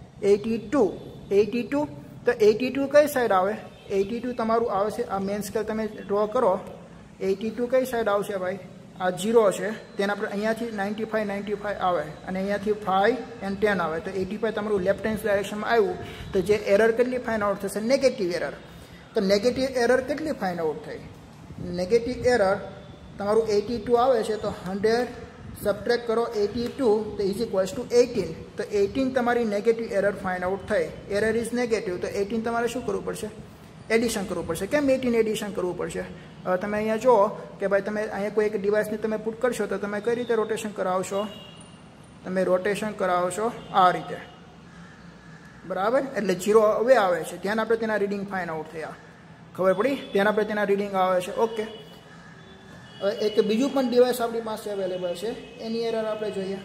82. તો 82 કઈ સાઈડ આવે? 82 તમારું આવશે, આ મેન સ્કેલ તમે ડ્રો કરો, 82 કઈ સાઈડ આવશે ભાઈ? આ 0 છે, તેના પર અહીંયાથી 95 આવે અને અહીંયાથી 5 and 10 આવે, તો 85 તમારું લેફ્ટ હેન્ડ ડાયરેક્શનમાં આવ્યું. તો જે એરર કેટલી ફાઇન્ડ આઉટ થશે? Negative error. તો નેગેટિવ એરર કેટલી ફાઇન્ડ આઉટ થઈ? નેગેટિવ એરર તમારું 82 આવે છે, તો 100 સબટ્રેક્ટ કરો 82, તો ઇઝ ઇક્વલ્સ ટુ 18. તો 18 તમારી નેગેટિવ એરર ફાઇન્ડ આઉટ થઈ. એરર ઇઝ નેગેટિવ, તો 18 તમારે શું કરવું પડશે? એડિશન કરવું પડશે. કેમ 18 એડિશન કરવું પડશે? તમે અહીંયા જુઓ કે ભાઈ તમે અહીંયા કોઈ એક ડિવાઇસને તમે પુટ કરશો તો તમે કઈ રીતે રોટેશન કરાવશો? તમે રોટેશન કરાવશો આ રીતે, બરાબર? એટલે 0 હવે આવે છે, ત્યાં આપણે તેના રીડિંગ ફાઇન્ડ આઉટ થયા, ખબર પડી? ત્યાં આપણે તેના રીડિંગ આવે છે. ઓકે, હવે એક બીજું પણ ડિવાઇસ આપણી પાસે અવેલેબલ છે, એની એરર આપણે જોઈએ.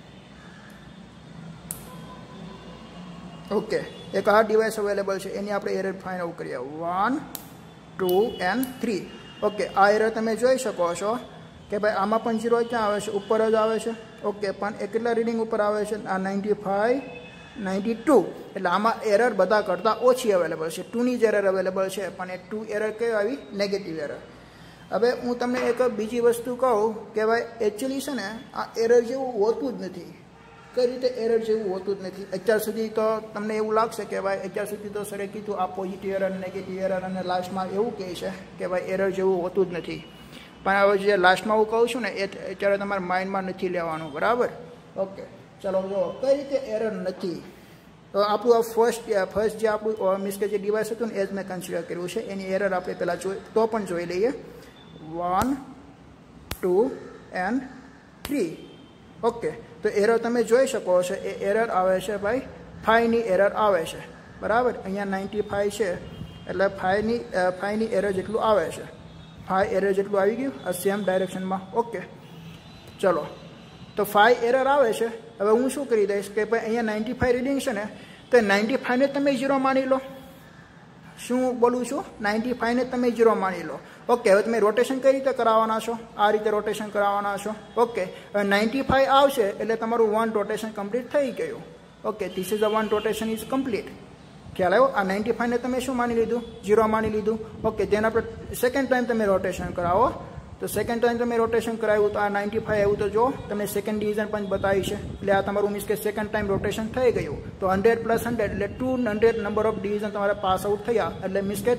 ઓકે, એક આ ડિવાઇસ અવેલેબલ છે, એની આપણે એરર ફાઇન્ડ આઉટ કરીએ. 1, 2 and 3. ઓકે, આ એરર તમે જોઈ શકો છો કે ભાઈ આમાં પણ 0 ક્યાં આવે છે? ઉપર જ આવે છે. ઓકે, પણ એ કેટલા રીડિંગ ઉપર આવે છે? આ 95, 92. એટલે આમાં એરર બધા કરતાં ઓછી અવેલેબલ છે. 2ની જ એરર અવેલેબલ છે, પણ એ 2 એરર કઈ આવી? Negative error. હવે હું તમને એક બીજી વસ્તુ કહું કે ભાઈ એકચ્યુઅલી છે ને આ એરર જેવું હોતું જ નથી. કઈ રીતે એરર જેવું હોતું જ નથી? અત્યાર સુધી તો તમને એવું લાગશે કે ભાઈ અત્યાર સુધી તો સરે કીધું આ પોઝિટિવ એરર, નેગેટિવ એરર, અને લાસ્ટમાં એવું કહે છે કે ભાઈ એરર જેવું હોતું જ નથી. પણ હવે જે લાસ્ટમાં હું કહું છું ને એ અત્યારે તમારા માઇન્ડમાં નથી લેવાનું, બરાબર? ઓકે, ચલો જો કઈ રીતે એરર નથી. તો આપણું આ ફર્સ્ટ જે આપણું મીન્સ કે જે ડિવાઇસ હતું ને એ જ મેં કન્સિડર કર્યું છે. એની એરર આપણે પહેલાં પણ જોઈ લઈએ. 1, 2 and 3. ઓકે, તો એરર તમે જોઈ શકો છો, એ એરર આવે છે ભાઈ 5ની એરર આવે છે, બરાબર? અહીંયા 95 છે, એટલે 5ની એરર જેટલું આવે છે. 5 એરર જેટલું આવી ગયું આ સેમ ડાયરેક્શનમાં. ઓકે, ચલો, તો 5 એરર આવે છે. હવે હું શું કરી દઈશ કે ભાઈ અહીંયા 95 રીડિંગ છે ને, તો 95ને તમે 0 માની લો. શું બોલું છું? 95ને તમે 0 માની લો. ઓકે, હવે તમે રોટેશન કઈ રીતે કરાવવાના છો? આ રીતે રોટેશન કરાવવાના છો. ઓકે, હવે 95 આવશે એટલે તમારું 1 રોટેશન કમ્પ્લીટ થઈ ગયું. Okay, this is a 1 rotation is complete. ખ્યાલ આવ્યો? આ 95ને તમે શું માની લીધું? 0 માની લીધું. ઓકે, તેના પર સેકન્ડ ટાઈમ તમે રોટેશન કરાવો, તો સેકન્ડ ટાઈમ તમે રોટેશન કરાવ્યું તો આ 95 આવ્યું, તો જો તમને સેકન્ડ ડિવિઝન પણ બતાવી છે. એટલે આ તમારું મીન્સ કે સેકન્ડ ટાઈમ રોટેશન થઈ ગયું. તો 100 + 100 એટલે 200 નંબર ઓફ ડિવિઝન તમારા પાસ આઉટ થયા. એટલે મીન્સ કે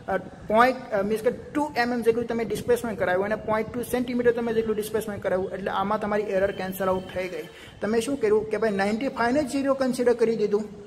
2 mm જેટલું તમે ડિસ્પ્લેસમેન્ટ કરાવ્યું અને 0.2 સેન્ટીમીટર તમે જેટલું ડિસ્પ્લેસમેન્ટ કરાવ્યું. એટલે આમાં તમારી એરર કેન્સલ આઉટ થઈ ગઈ. તમે શું કર્યું કે ભાઈ 95ને જ 0 કન્સિડર કરી દીધું.